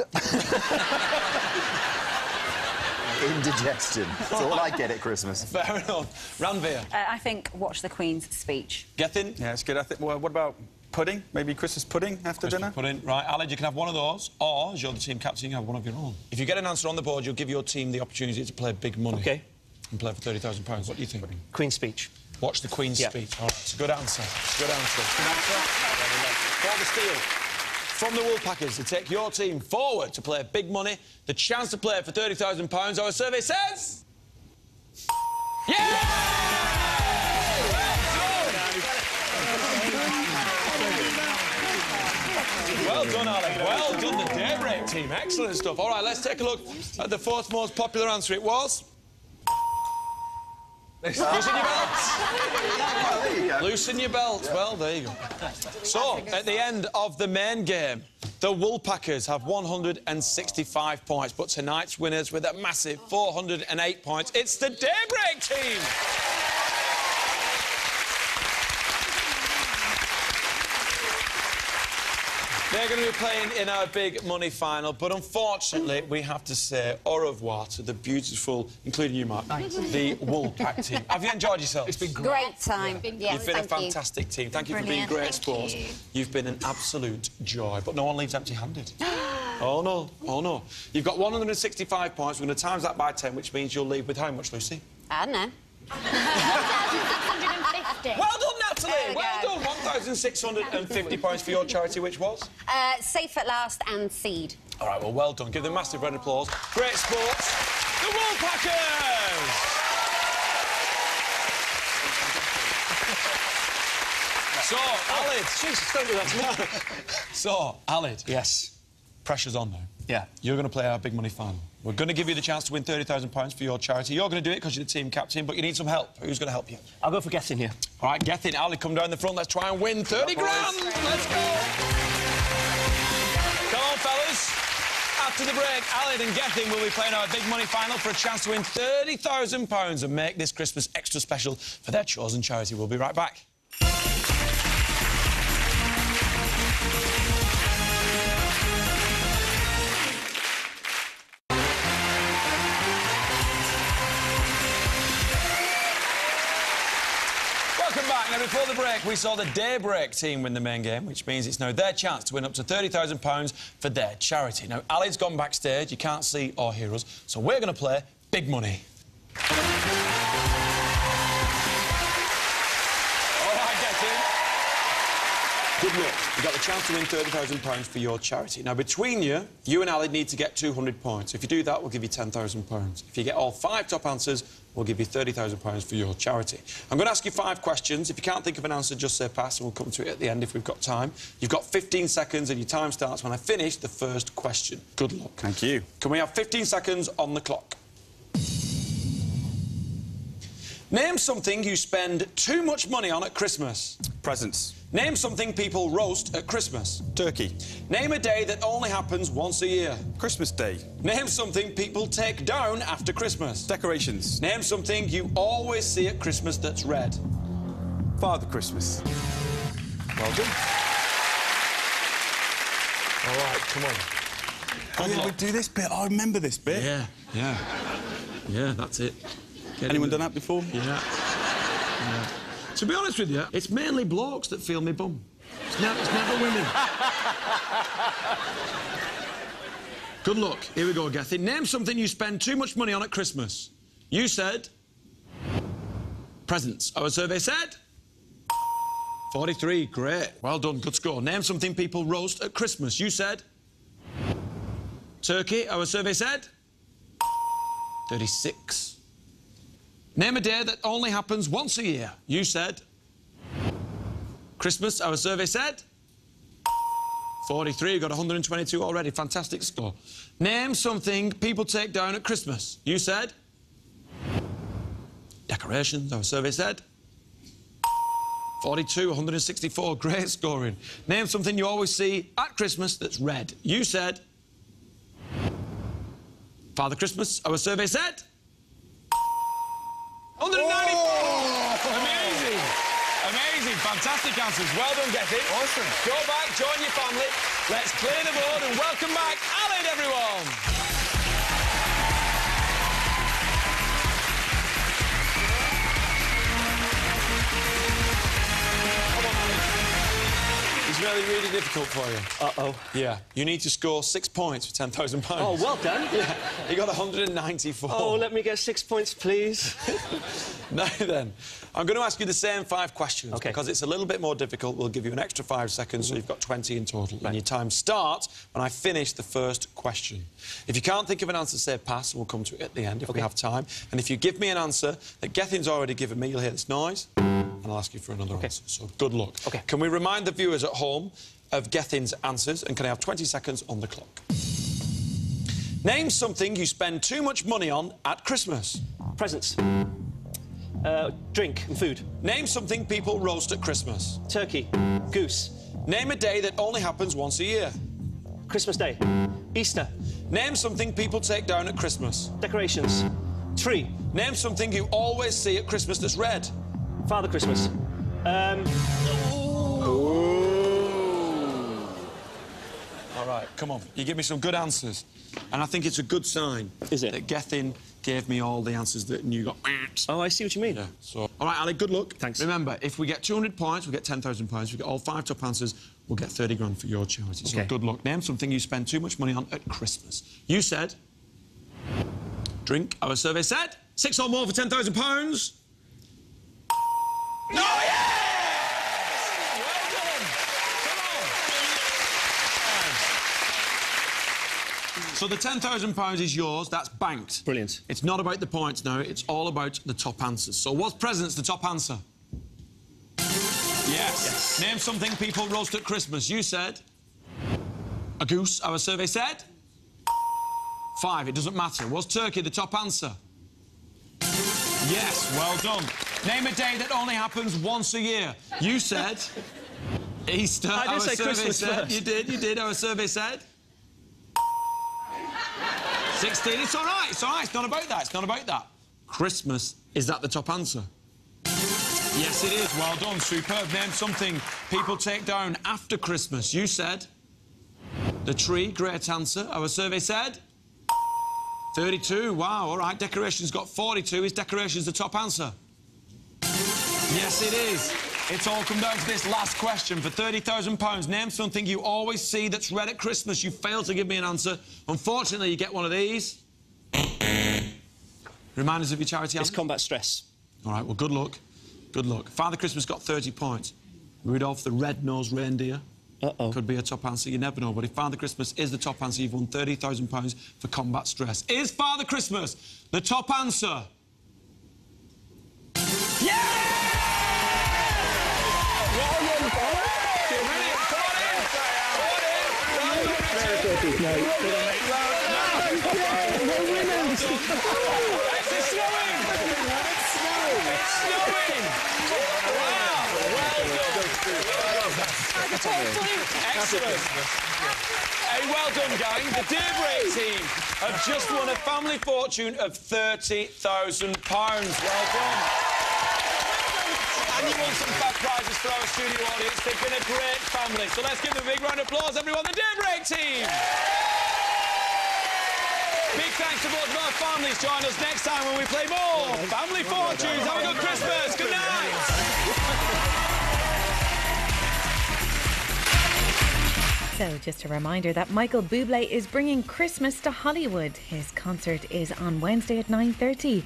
Indigestion. That's all I get at Christmas. Fair enough. Ranveer. Uh, I think watch the Queen's speech. Gethin? Yeah, it's good. I think. Well, what about pudding? Maybe Christmas pudding after Christmas dinner? pudding. Right, Aled, you can have one of those, or, as you're the team captain, you can have one of your own. If you get an answer on the board, you'll give your team the opportunity to play big money. OK. And play for thirty thousand pounds. What do you think? Queen's speech. Watch the Queen's Yeah. speech. All right, it's a good answer. It's a good answer. Good answer. For the steal. From the Woolpackers to take your team forward to play big money, the chance to play for thirty thousand pounds, our survey says... Yeah! Well done, Alec. Well done, the Daybreak team. Excellent stuff. All right, let's take a look at the fourth most popular answer. It was... Loosen your belts. Loosen your belts. Well, there you go. So, at the end of the main game, the Woolpackers have one hundred sixty-five points, but tonight's winners with a massive four hundred eight points, it's the Daybreak team! They're going to be playing in our big money final, but unfortunately, we have to say au revoir to the beautiful, including you, Mark, the Woolpack team. Have you enjoyed yourself? It's been Great time. Yeah, You've been a thank you. fantastic team. Thank you Brilliant. for being great Thank sports. you. You've been an absolute joy, but no one leaves empty-handed. Oh, no. Oh, no. You've got one hundred sixty-five points. We're going to times that by ten, which means you'll leave with how much, Lucy? I don't know. Well done, Natalie! There we Well go. done. one thousand six hundred fifty points for your charity, which was? Uh, safe at last and seed. All right, well, well done. Give them a massive round of applause. Great sports. The Woolpackers! So, Aled. Jesus, don't do that to me. So, Aled. Yes. Pressure's on now. Yeah. You're going to play our big money final. We're going to give you the chance to win thirty thousand pounds for your charity. You're going to do it because you're the team captain, but you need some help. Who's going to help you? I'll go for Gethin here. All right, Gethin, Ali, come down the front. Let's try and win thirty grand. Let's go. Come on, fellas. After the break, Aled and Gethin will be playing our big money final for a chance to win thirty thousand pounds and make this Christmas extra special for their chosen charity. We'll be right back. right, now before the break, we saw the Daybreak team win the main game, which means it's now their chance to win up to thirty thousand pounds for their charity. Now, Ali's gone backstage, you can't see or hear us, so we're going to play Big Money. All right, get in. Good luck. You've got the chance to win thirty thousand pounds for your charity. Now, between you, you and Ali need to get two hundred points. If you do that, we'll give you ten thousand pounds. If you get all five top answers, we'll give you thirty thousand pounds for your charity. I'm going to ask you five questions. If you can't think of an answer, just say pass, and we'll come to it at the end if we've got time. You've got fifteen seconds, and your time starts when I finish the first question. Good luck. Thank you. Can we have fifteen seconds on the clock? Name something you spend too much money on at Christmas. Presents. Name something people roast at Christmas. Turkey. Name a day that only happens once a year. Christmas Day. Name something people take down after Christmas. Decorations. Name something you always see at Christmas that's red. Father Christmas. Well done. All right, come on. Oh, yeah, we do this bit. I remember this bit. Yeah, yeah. Yeah, that's it. Get Anyone done that before? Yeah. Yeah. To be honest with you, it's mainly blokes that feel me bum. It's, ne it's never women. Good luck. Here we go, Gethin. Name something you spend too much money on at Christmas. You said... presents. Our survey said... forty-three. Great. Well done. Good score. Name something people roast at Christmas. You said... turkey. Our survey said... thirty-six. Name a day that only happens once a year. You said... Christmas. Our survey said... forty-three. You got one hundred twenty-two already. Fantastic score. Name something people take down at Christmas. You said... decorations. Our survey said... forty-two. one hundred sixty-four. Great scoring. Name something you always see at Christmas that's red. You said... Father Christmas. Our survey said... one hundred ninety-four! Oh! Amazing! Amazing, fantastic answers. Well done, Gethin. Awesome. Go back, join your family. Let's clear the board and welcome back Alan, everyone. Come on, Alan. It's really, really difficult for you. Uh-oh. Yeah. You need to score six points for ten thousand pounds. Oh, well done. Yeah. You got one hundred ninety-four. Oh, let me get six points, please. Now then, I'm going to ask you the same five questions. OK. Because it's a little bit more difficult, we'll give you an extra five seconds, so you've got twenty in total. Right. And your time starts when I finish the first question. If you can't think of an answer, say pass, and we'll come to it at the end if OK. we have time. And if you give me an answer that Gethin's already given me, you'll hear this noise, and I'll ask you for another OK. answer. So good luck. OK. Can we remind the viewers at home of Gethin's answers, and can I have twenty seconds on the clock? Name something you spend too much money on at Christmas. Presents. Uh, drink and food. Name something people roast at Christmas. Turkey. Goose. Name a day that only happens once a year. Christmas Day. Easter. Name something people take down at Christmas. Decorations. Tree. Name something you always see at Christmas that's red. Father Christmas. Um... All right, come on. You give me some good answers. And I think it's a good sign. Is it? That Gethin gave me all the answers that and you got... Oh, I see what you mean. Yeah, so... All right, Ali, good luck. Thanks. Remember, if we get two hundred points, we get ten thousand pounds. If we get all five top answers, we'll get thirty grand for your charity. So OK. good luck. Name something you spend too much money on at Christmas. You said... drink. Our survey said... six or more for ten thousand pounds. No, yes! Well done. Come on. So the ten thousand pounds is yours. That's banked. Brilliant. It's not about the points now. It's all about the top answers. So what's presents the top answer? Yes. yes. Name something people roast at Christmas. You said... a goose. Our survey said... five. It doesn't matter. Was turkey the top answer? Yes, well done. Name a day that only happens once a year. You said... Easter. I did Our say survey Christmas said... first. You did, you did. Our survey said... sixteen. It's all right, it's all right. It's not about that. It's not about that. Christmas. Is that the top answer? Yes, it is. Well done. Superb. Name something people take down after Christmas. You said... the tree. Great answer. Our survey said... thirty-two. Wow, all right. Decorations got forty-two. Is decorations the top answer? Yes, it is. It's all come down to this last question. For thirty thousand pounds, name something you always see that's red at Christmas. You failed to give me an answer. Unfortunately, you get one of these. Remind us of your charity, It's Alan. combat stress. All right, well, good luck. Good luck. Father Christmas got thirty points. Rudolph the red-nosed reindeer. Uh-oh. Could be a top answer, you never know. But if Father Christmas is the top answer, you've won thirty thousand pounds for combat stress. Is Father Christmas the top answer? Excellent. Hey, well done, gang. The Daybreak team have just won a family fortune of thirty thousand pounds. Well done. And you won some fab prizes for our studio audience. They've been a great family. So let's give them a big round of applause, everyone. The Daybreak team. Big thanks to both of our families. Join us next time when we play more Family Fortunes. Have a good Christmas. Good night. So, just a reminder that Michael Bublé is bringing Christmas to Hollywood. His concert is on Wednesday at nine thirty.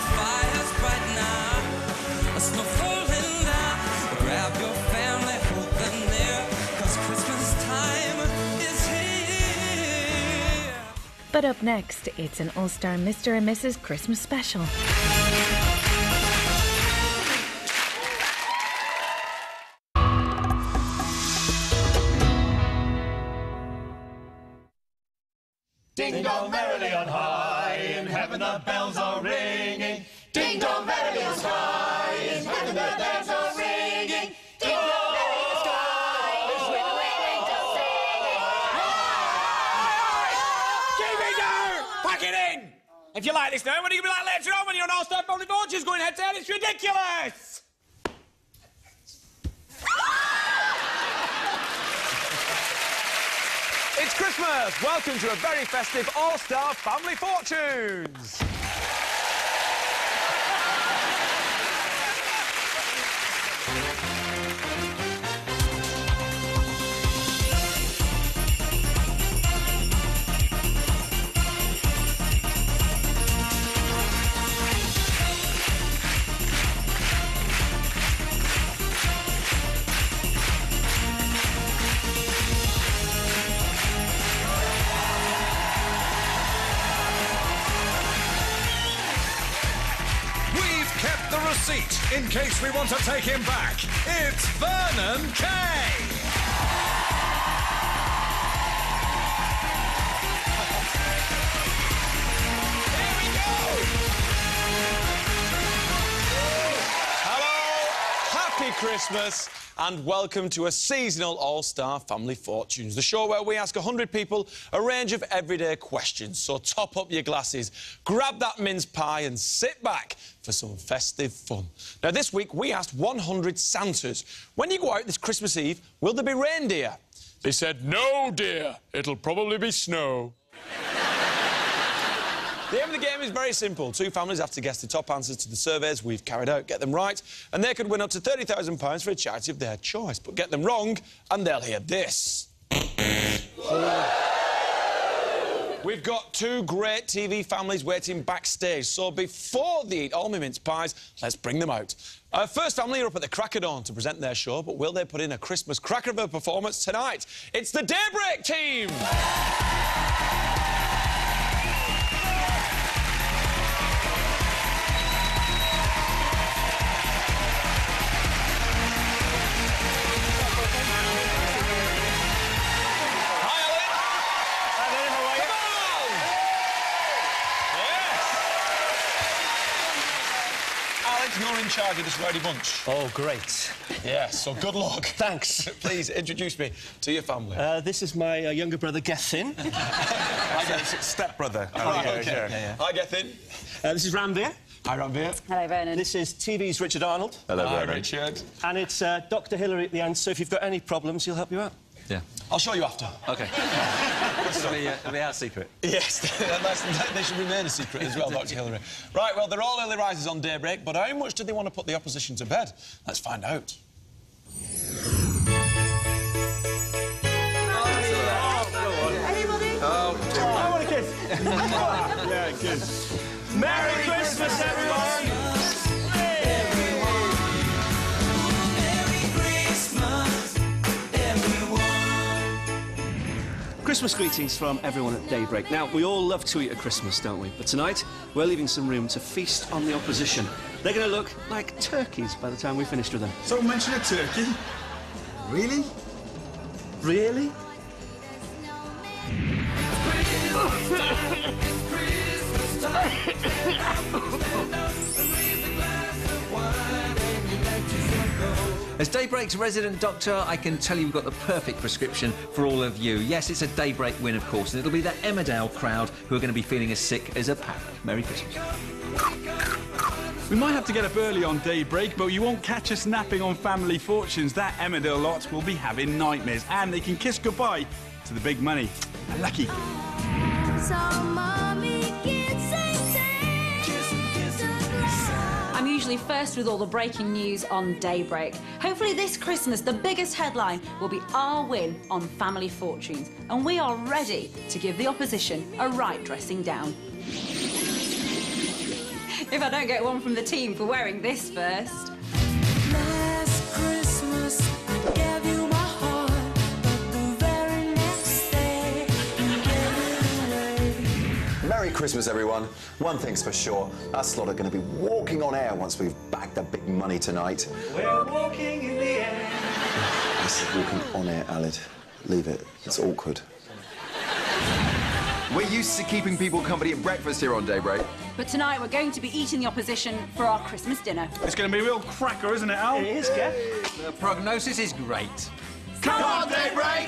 But up next, it's an all-star Mister and Missus Christmas special. Ding dong merrily on high, in heaven the bells are ringing. Ding dong merrily on high, in heaven the bells are ringing. Ding dong merrily in the sky, is with the angels singing. Keep it down! Pack it in! If you like this now, what are you going to be like later on when you're an all-star family fortunes going head to head? It's ridiculous! It's Christmas! Welcome to a very festive all-star family fortunes! In case we want to take him back, it's Vernon Kay. Happy Christmas and welcome to a seasonal all-star family fortunes, the show where we ask one hundred people a range of everyday questions. So top up your glasses, grab that mince pie and sit back for some festive fun. Now, this week we asked one hundred Santas, when you go out this Christmas Eve, will there be reindeer? They said, no, dear, it'll probably be snow. The aim of the game is very simple. Two families have to guess the top answers to the surveys we've carried out, get them right, and they could win up to thirty thousand pounds for a charity of their choice. But get them wrong, and they'll hear this. We've got two great T V families waiting backstage, so before they eat all my mince pies, let's bring them out. Our first family are up at the crack of dawn to present their show, but will they put in a Christmas cracker of a performance tonight? It's the Daybreak team! You're in charge of this rowdy bunch. Oh, great. Yes, so good luck. Thanks. Please introduce me to your family. Uh, this is my uh, younger brother, Gethin. I guess it's stepbrother. Oh, right, okay. Yeah, yeah. Hi, Gethin. Uh, this is Ranveer. Hi, Ranveer. Hello, Vernon. This is T V's Richard Arnold. Hello, Hi, Vernon. Richard. And it's uh, Doctor Hillary at the end, so if you've got any problems, he'll help you out. Yeah. I'll show you after. OK. It'll be, uh, it'll be our secret. Yes, they should remain a secret as well, Doctor Hillary. Right, well, they're all early risers on Daybreak, but how much do they want to put the opposition to bed? Let's find out. Anybody? Oh, I want a kiss. Yeah, kiss. Merry Christmas, everyone! Christmas greetings from everyone at Daybreak. Now, we all love to eat at Christmas, don't we? But tonight, we're leaving some room to feast on the opposition. They're going to look like turkeys by the time we've finished with them. Someone mentioned a turkey. Really? Really? As Daybreak's resident doctor, I can tell you we've got the perfect prescription for all of you. Yes, it's a Daybreak win, of course, and it'll be the Emmerdale crowd who are going to be feeling as sick as a parrot. Merry Christmas. We might have to get up early on Daybreak, but you won't catch us napping on family fortunes. That Emmerdale lot will be having nightmares, and they can kiss goodbye to the big money. Lucky. So, Mommy, kids say, I'm usually first with all the breaking news on Daybreak. Hopefully this Christmas, the biggest headline will be our win on Family Fortunes. And we are ready to give the opposition a right dressing down. If I don't get one from the team for wearing this first. Last Christmas, I gave you my heart, but the very next day, you gave it away. Merry Christmas, everyone. One thing's for sure, us lot are going to be walking on air once we've bagged the big money tonight. We're walking in the air. This is walking on air, Alid. Leave it. It's awkward. We're used to keeping people company at breakfast here on Daybreak. But tonight we're going to be eating the opposition for our Christmas dinner. It's going to be a real cracker, isn't it, Al? It is, Kev. The prognosis is great. Come on, Daybreak!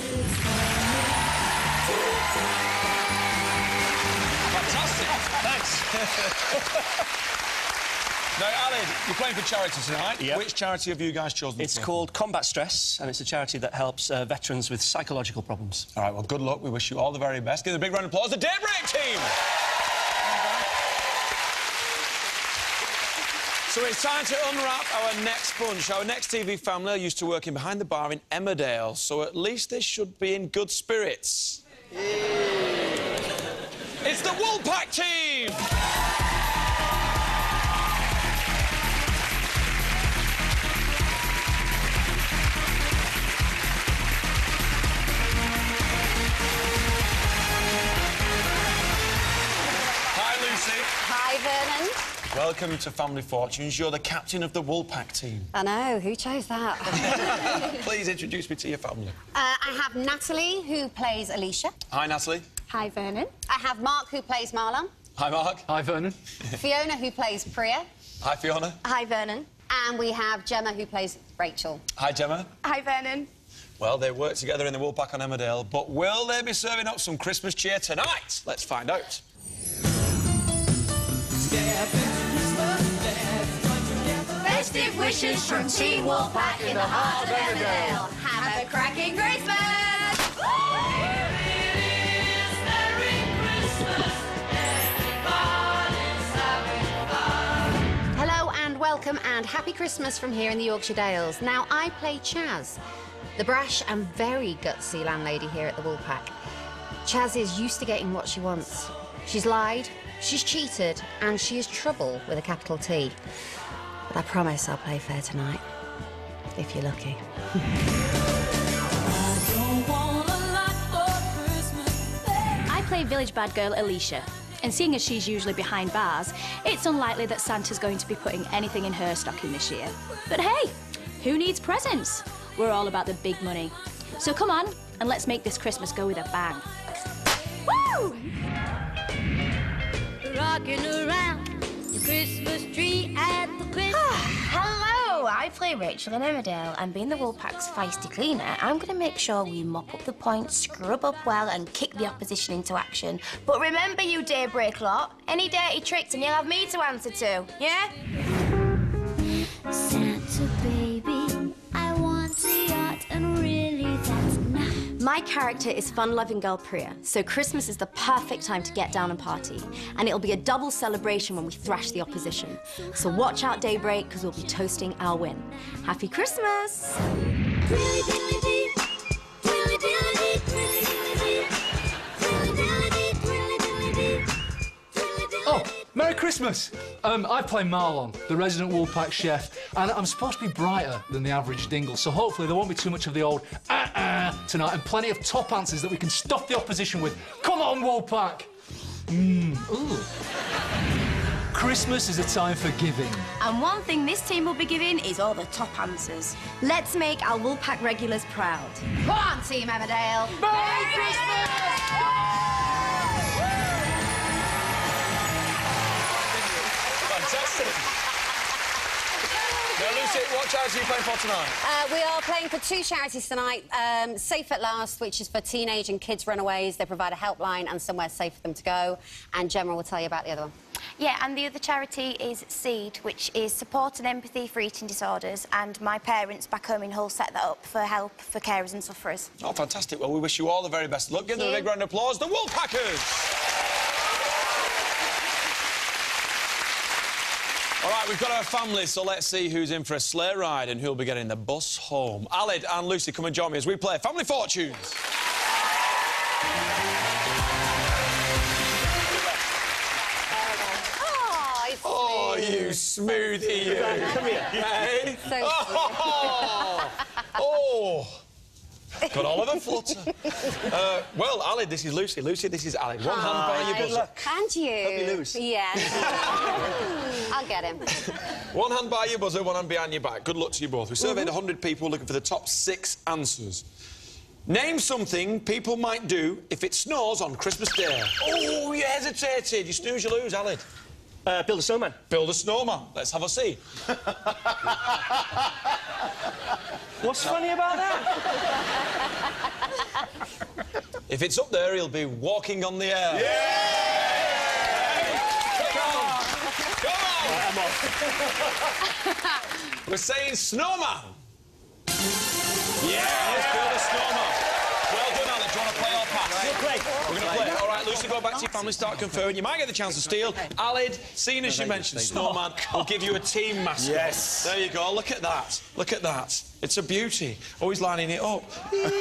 Fantastic. Thanks. Now, Alid, you're playing for charity tonight. Yep. Which charity have you guys chosen? It's for? called Combat Stress, and it's a charity that helps uh, veterans with psychological problems. All right, well, good luck. We wish you all the very best. Give a big round of applause to the Daybreak team. So it's time to unwrap our next bunch. Our next T V family are used to working behind the bar in Emmerdale, so at least they should be in good spirits. It's the Woolpack team! Hi, Lucy. Hi, Vernon. Welcome to Family Fortunes. You're the captain of the Woolpack team. I know, who chose that? Please introduce me to your family. Uh, I have Natalie, who plays Alicia. Hi, Natalie. Hi, Vernon. I have Mark, who plays Marlon. Hi, Mark. Hi, Vernon. Fiona, who plays Priya. Hi, Fiona. Hi, Vernon. And we have Gemma, who plays Rachel. Hi, Gemma. Hi, Vernon. Well, they work together in the Woolpack on Emmerdale, but will they be serving up some Christmas cheer tonight? Let's find out. Festive wishes from Team Woolpack in the heart of Emmerdale. Have a cracking Christmas! Hello and welcome and happy Christmas from here in the Yorkshire Dales. Now, I play Chaz, the brash and very gutsy landlady here at the Woolpack. Chaz is used to getting what she wants. She's lied, she's cheated, and she is trouble with a capital T. But I promise I'll play fair tonight, if you're lucky. I play village bad girl Alicia. And seeing as she's usually behind bars, it's unlikely that Santa's going to be putting anything in her stocking this year. But hey, who needs presents? We're all about the big money. So come on, and let's make this Christmas go with a bang. Woo! Rocking around the Christmas tree at the Christmas... Hello, I play Rachel in Emmerdale, and being the Woolpack's feisty cleaner, I'm going to make sure we mop up the points, scrub up well, and kick the opposition into action. But remember, you Daybreak lot, any dirty tricks and you'll have me to answer to, yeah? Santa baby, I want a yacht, and really that's not... My My character is fun-loving girl Priya, so Christmas is the perfect time to get down and party. And it'll be a double celebration when we thrash the opposition. So watch out, Daybreak, because we'll be toasting our win. Happy Christmas! Oh, Merry Christmas! Um, I play Marlon, the resident Woolpack chef, and I'm supposed to be brighter than the average dingle, so hopefully there won't be too much of the old uh-uh tonight, and plenty of top answers that we can stuff the opposition with. Come on, Woolpack! Mmm, ooh. Christmas is a time for giving. And one thing this team will be giving is all the top answers. Let's make our Woolpack regulars proud. Come on, Team Emmerdale. Merry Christmas! Fantastic. Now, Lucy, what charity are you playing for tonight? Uh, we are playing for two charities tonight. Um, Safe at Last, which is for teenage and kids runaways. They provide a helpline and somewhere safe for them to go. And Gemma will tell you about the other one. Yeah, and the other charity is Seed, which is support and empathy for eating disorders. And my parents back home in Hull set that up for help for carers and sufferers. Oh, fantastic. Well, we wish you all the very best luck. Give them a big round of applause. The Woolpackers! All right, we've got our family, so let's see who's in for a sleigh ride and who'll be getting the bus home. Alid and Lucy, come and join me as we play Family Fortunes. Oh, you smoothie, you. Come here. Hey? So oh, oh. Got all of a flutter. Uh, well, Alid, this is Lucy. Lucy, this is Alid. One hand by your buzzer. And you. Hope you lose. Yeah. I'll get him. One hand by your buzzer, one hand behind your back. Good luck to you both. We surveyed one hundred people looking for the top six answers. Name something people might do if it snows on Christmas Day. Oh, you hesitated. You snooze, you lose, Alid. Uh, build a snowman. Build a snowman. Let's have a see. What's funny about that? If it's up there, he'll be walking on the air. Yeah! Come on! Come on! I'm off. We're saying snowman. Yeah, let's build a snowman. Well done, Alex. Do you want to play or pass? We'll play. We're going to play. All right, Lucy, go back to your family, start conferring. You might get the chance to steal. Alid, seeing as you mentioned snowman, we'll give you a team mascot. Yes. There you go. Look at that. Look at that. It's a beauty. Always lining it up.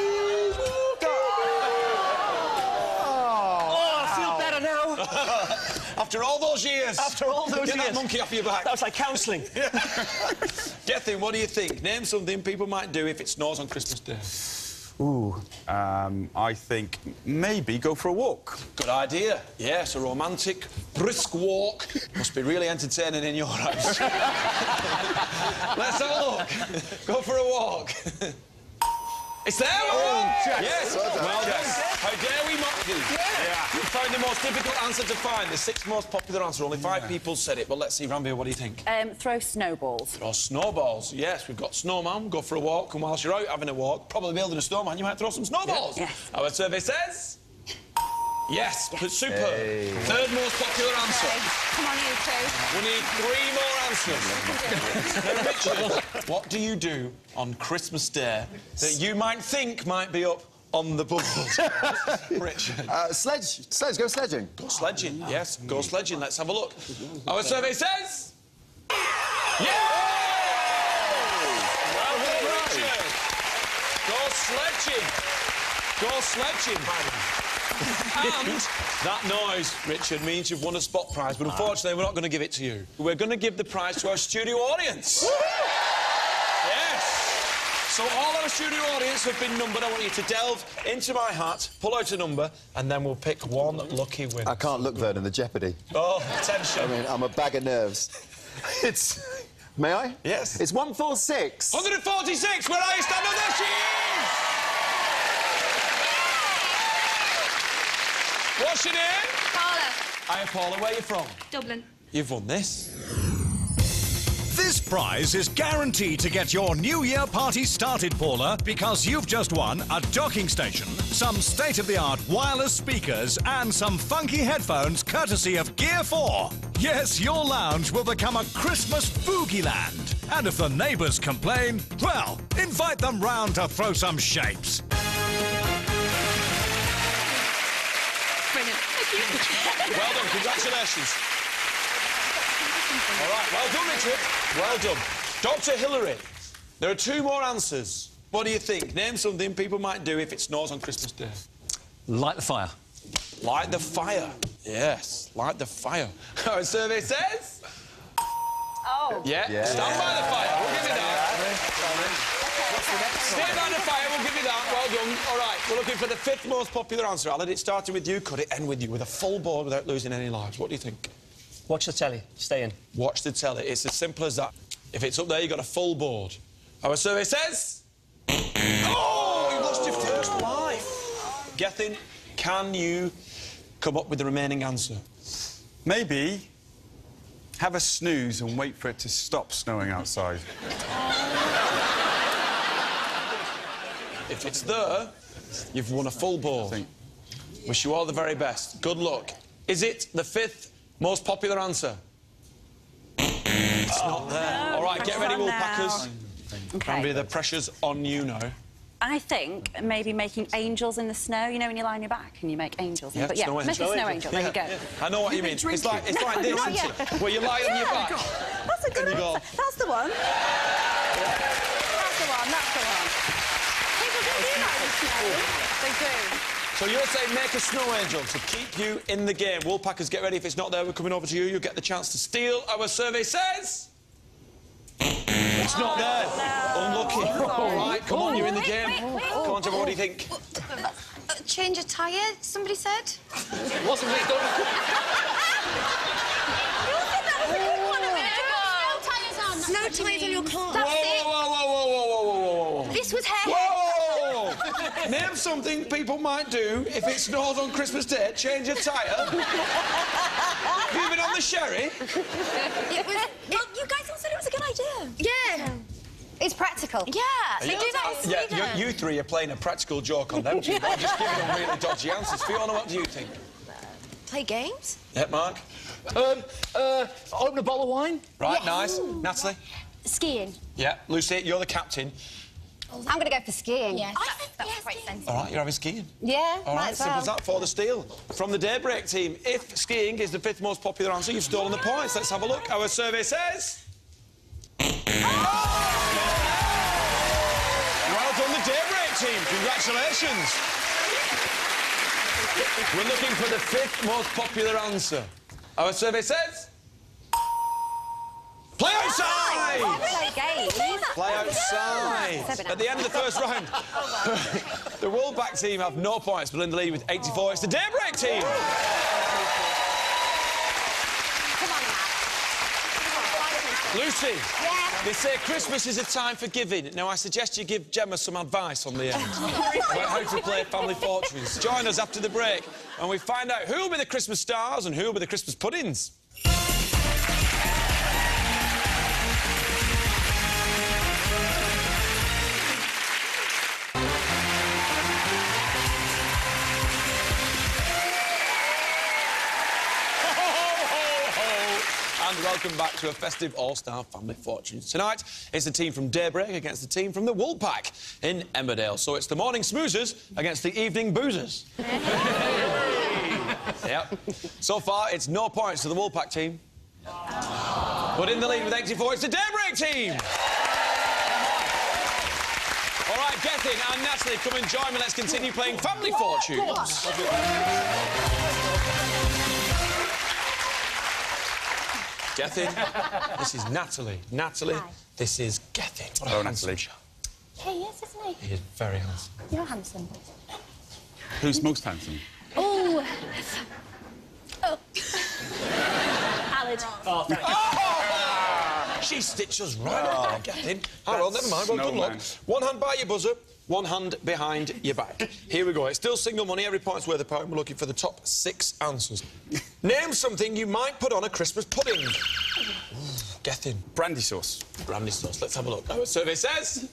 After all those years. After all those Get years. that monkey off your back. That was like counselling. Gethin, what do you think? Name something people might do if it snows on Christmas Day. Ooh, um, I think maybe go for a walk. Good idea. Yes, a romantic, brisk walk. Must be really entertaining in your house. Let's have a look. Go for a walk. It's there! Oh, check. Yes! Well done. Well done. Yes. How dare we mock you? Yeah. You found the most difficult answer to find, the sixth most popular answer. Only five yeah. people said it, but let's see, Ranbir, what do you think? Um, throw snowballs. Throw snowballs. Yes, we've got snowman, go for a walk, and whilst you're out having a walk, probably building a snowman, you might throw some snowballs. Yeah. Yes. Our survey says... Yes, yes. Super. Hey. Third most popular answer. Okay. Come on, you two. We need three more answers. Now, Richard, what do you do on Christmas Day that you might think might be up on the board? Richard. Uh, sledge. Sledge. Go sledging. Go sledging, yes. Go sledging. Let's have a look. Our survey says... Yeah! Well done, Richard. Go sledging. Go sledging. And that noise, Richard, means you've won a spot prize, but unfortunately we're not going to give it to you. We're going to give the prize to our studio audience. Yes! So all our studio audience have been numbered. I want you to delve into my hat, pull out a number, and then we'll pick one lucky winner. I can't look, Vernon, the jeopardy. Oh, attention. I mean, I'm a bag of nerves. It's... May I? Yes. It's one four six. one forty-six, where are you? Stand up, there she is! What's your name? Paula. Hi, Paula. Where are you from? Dublin. You've won this. This prize is guaranteed to get your New Year party started, Paula, because you've just won a docking station, some state-of-the-art wireless speakers, and some funky headphones courtesy of Gear four. Yes, your lounge will become a Christmas boogie land. And if the neighbours complain, well, invite them round to throw some shapes. Well done, congratulations. All right, well done, Richard. Well done. Doctor Hillary, there are two more answers. What do you think? Name something people might do if it snows on Christmas Day. Light the fire. Light the fire. Yes, light the fire. Our survey says... Oh. Yeah, Yeah. stand by the fire. We'll give you that. Stand by the fire, we'll give you that. Well done. All right, we're looking for the fifth most popular answer. Alan, it started with you, could it end with you? With a full board without losing any lives. What do you think? Watch the telly. Stay in. Watch the telly. It's as simple as that. If it's up there, you've got a full board. Our survey says... Oh, you lost your first life. Gethin, can you come up with the remaining answer? Maybe have a snooze and wait for it to stop snowing outside. If it's there, you've won a full board. Wish you all the very best. Good luck. Is it the fifth most popular answer? It's not there. All right, get ready, Woolpackers. Cranberry, the pressure's on you now. I think maybe making angels in the snow. You know when you lie on your back and you make angels. Yeah, but yeah, snow make angel. a snow angel. There you go. Yeah. I know what you mean. It's like, it's like this, Not isn't yet. it? Where you lie on your Yeah. back. That's a good And you go... answer. That's the one. That's the one. That's the one. People do do that in snow. They do. So you're saying make a snow angel to keep you in the game. Woolpackers, get ready. If it's not there, we're coming over to you. You'll get the chance to steal. Our survey says... It's not there. Unlucky. All right, come on, you're in the game. Come on, Gemma, what do you think? Uh, change a tyre, somebody said. It wasn't me, don't... Snow tyres on your car. Whoa, That's it. whoa, whoa, whoa, whoa, whoa, whoa, whoa, whoa. This was hair. Whoa! Name something people might do if it snows on Christmas Day. Change a tyre. You've been on the sherry. It was... Well, you guys all said it was a good idea. Yeah. It's practical. Yeah, they do that in Yeah, Sweden. you, you three are playing a practical joke on them two. They're just giving them really dodgy answers. Fiona, what do you think? Play games? Yeah, Mark? Um, uh, open a bottle of wine. Right, nice. Natalie? Skiing. Yeah. Lucy, you're the captain. I'm going to go for skiing. Yes, that's, that's quite sensible. All right, you're having skiing. Yeah, All might right, as simple well. as that for the steal. From the Daybreak team, if skiing is the fifth most popular answer, you've stolen the points. Let's have a look. Our survey says... Well done, the Daybreak team. Congratulations. We're looking for the fifth most popular answer. Our survey says... Play outside! Play games. Play outside. At the end of the first round, the Woolpack team have no points, but in the lead with eighty-four. It's the Daybreak team. Lucy, Yeah. they say Christmas is a time for giving. Now, I suggest you give Gemma some advice on the end about how to play Family Fortunes. Join us after the break, and we find out who'll be the Christmas stars and who'll be the Christmas puddings. And welcome back to a festive all-star Family Fortunes. Tonight, it's the team from Daybreak against the team from the Woolpack in Emmerdale. So it's the morning smoozers against the evening boozers. Yep. So far, it's no points to the Woolpack team. But in the lead with eighty-four, it's the Daybreak team. All right, Gethin and Natalie, come and join me. Let's continue playing Family Fortunes. Gethin, this is Natalie. Natalie, Hi. this is Gethin. What a Hello, handsome Natalie. chap. Hey, yes, isn't he? He is very handsome. You're handsome. Who's most handsome? Oh. Oh. Alid. Oh, thank you. Oh! She stitched us right up there, Gethin. All right, never mind. Well, good luck. Snowman. One hand by your buzzer, one hand behind your back. Here we go. It's still single money. Every point's worth a pound. We're looking for the top six answers. Name something you might put on a Christmas pudding. Ooh, Gethin. Brandy sauce. Brandy sauce. Let's have a look. Our survey says...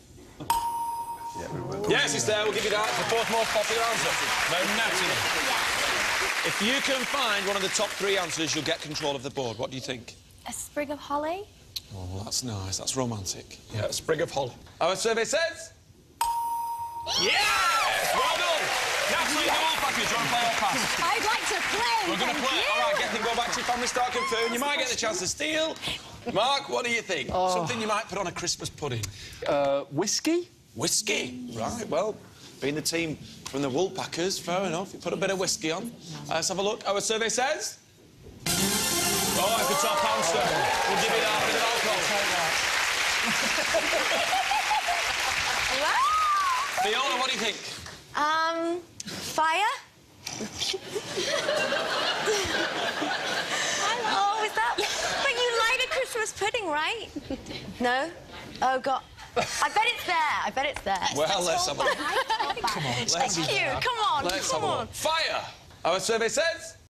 Yes, it's there. We'll give you that. It's the fourth most popular answer. Now, Natalie, if you can find one of the top three answers, you'll get control of the board. What do you think? A sprig of holly? Oh, well, that's nice. That's romantic. Yeah, a sprig of holly. Our survey says... Yes! Well done! Natalie, the Woolpackers, do you want to play or pass? I'd like to play. We're going to thank play. you. All right, get them, go back to your family stocking food. You might get the chance to steal. Mark, what do you think? Oh. Something you might put on a Christmas pudding. Uh, whiskey? Whiskey? Right, well, being the team from the Woolpackers, fair enough. You put a bit of whiskey on. Uh, let's have a look. Our survey says... Oh, it's a top answer. We'll give you that bit of alcohol. Fiona, what do you think? Um, fire? Oh, is that... But you light a Christmas pudding, right? No? Oh, God. I bet it's there. I bet it's there. Well, let's have a look. Come on. Let's Thank have a you. look. Come on. Let's come have a on. look. Fire! Our survey says...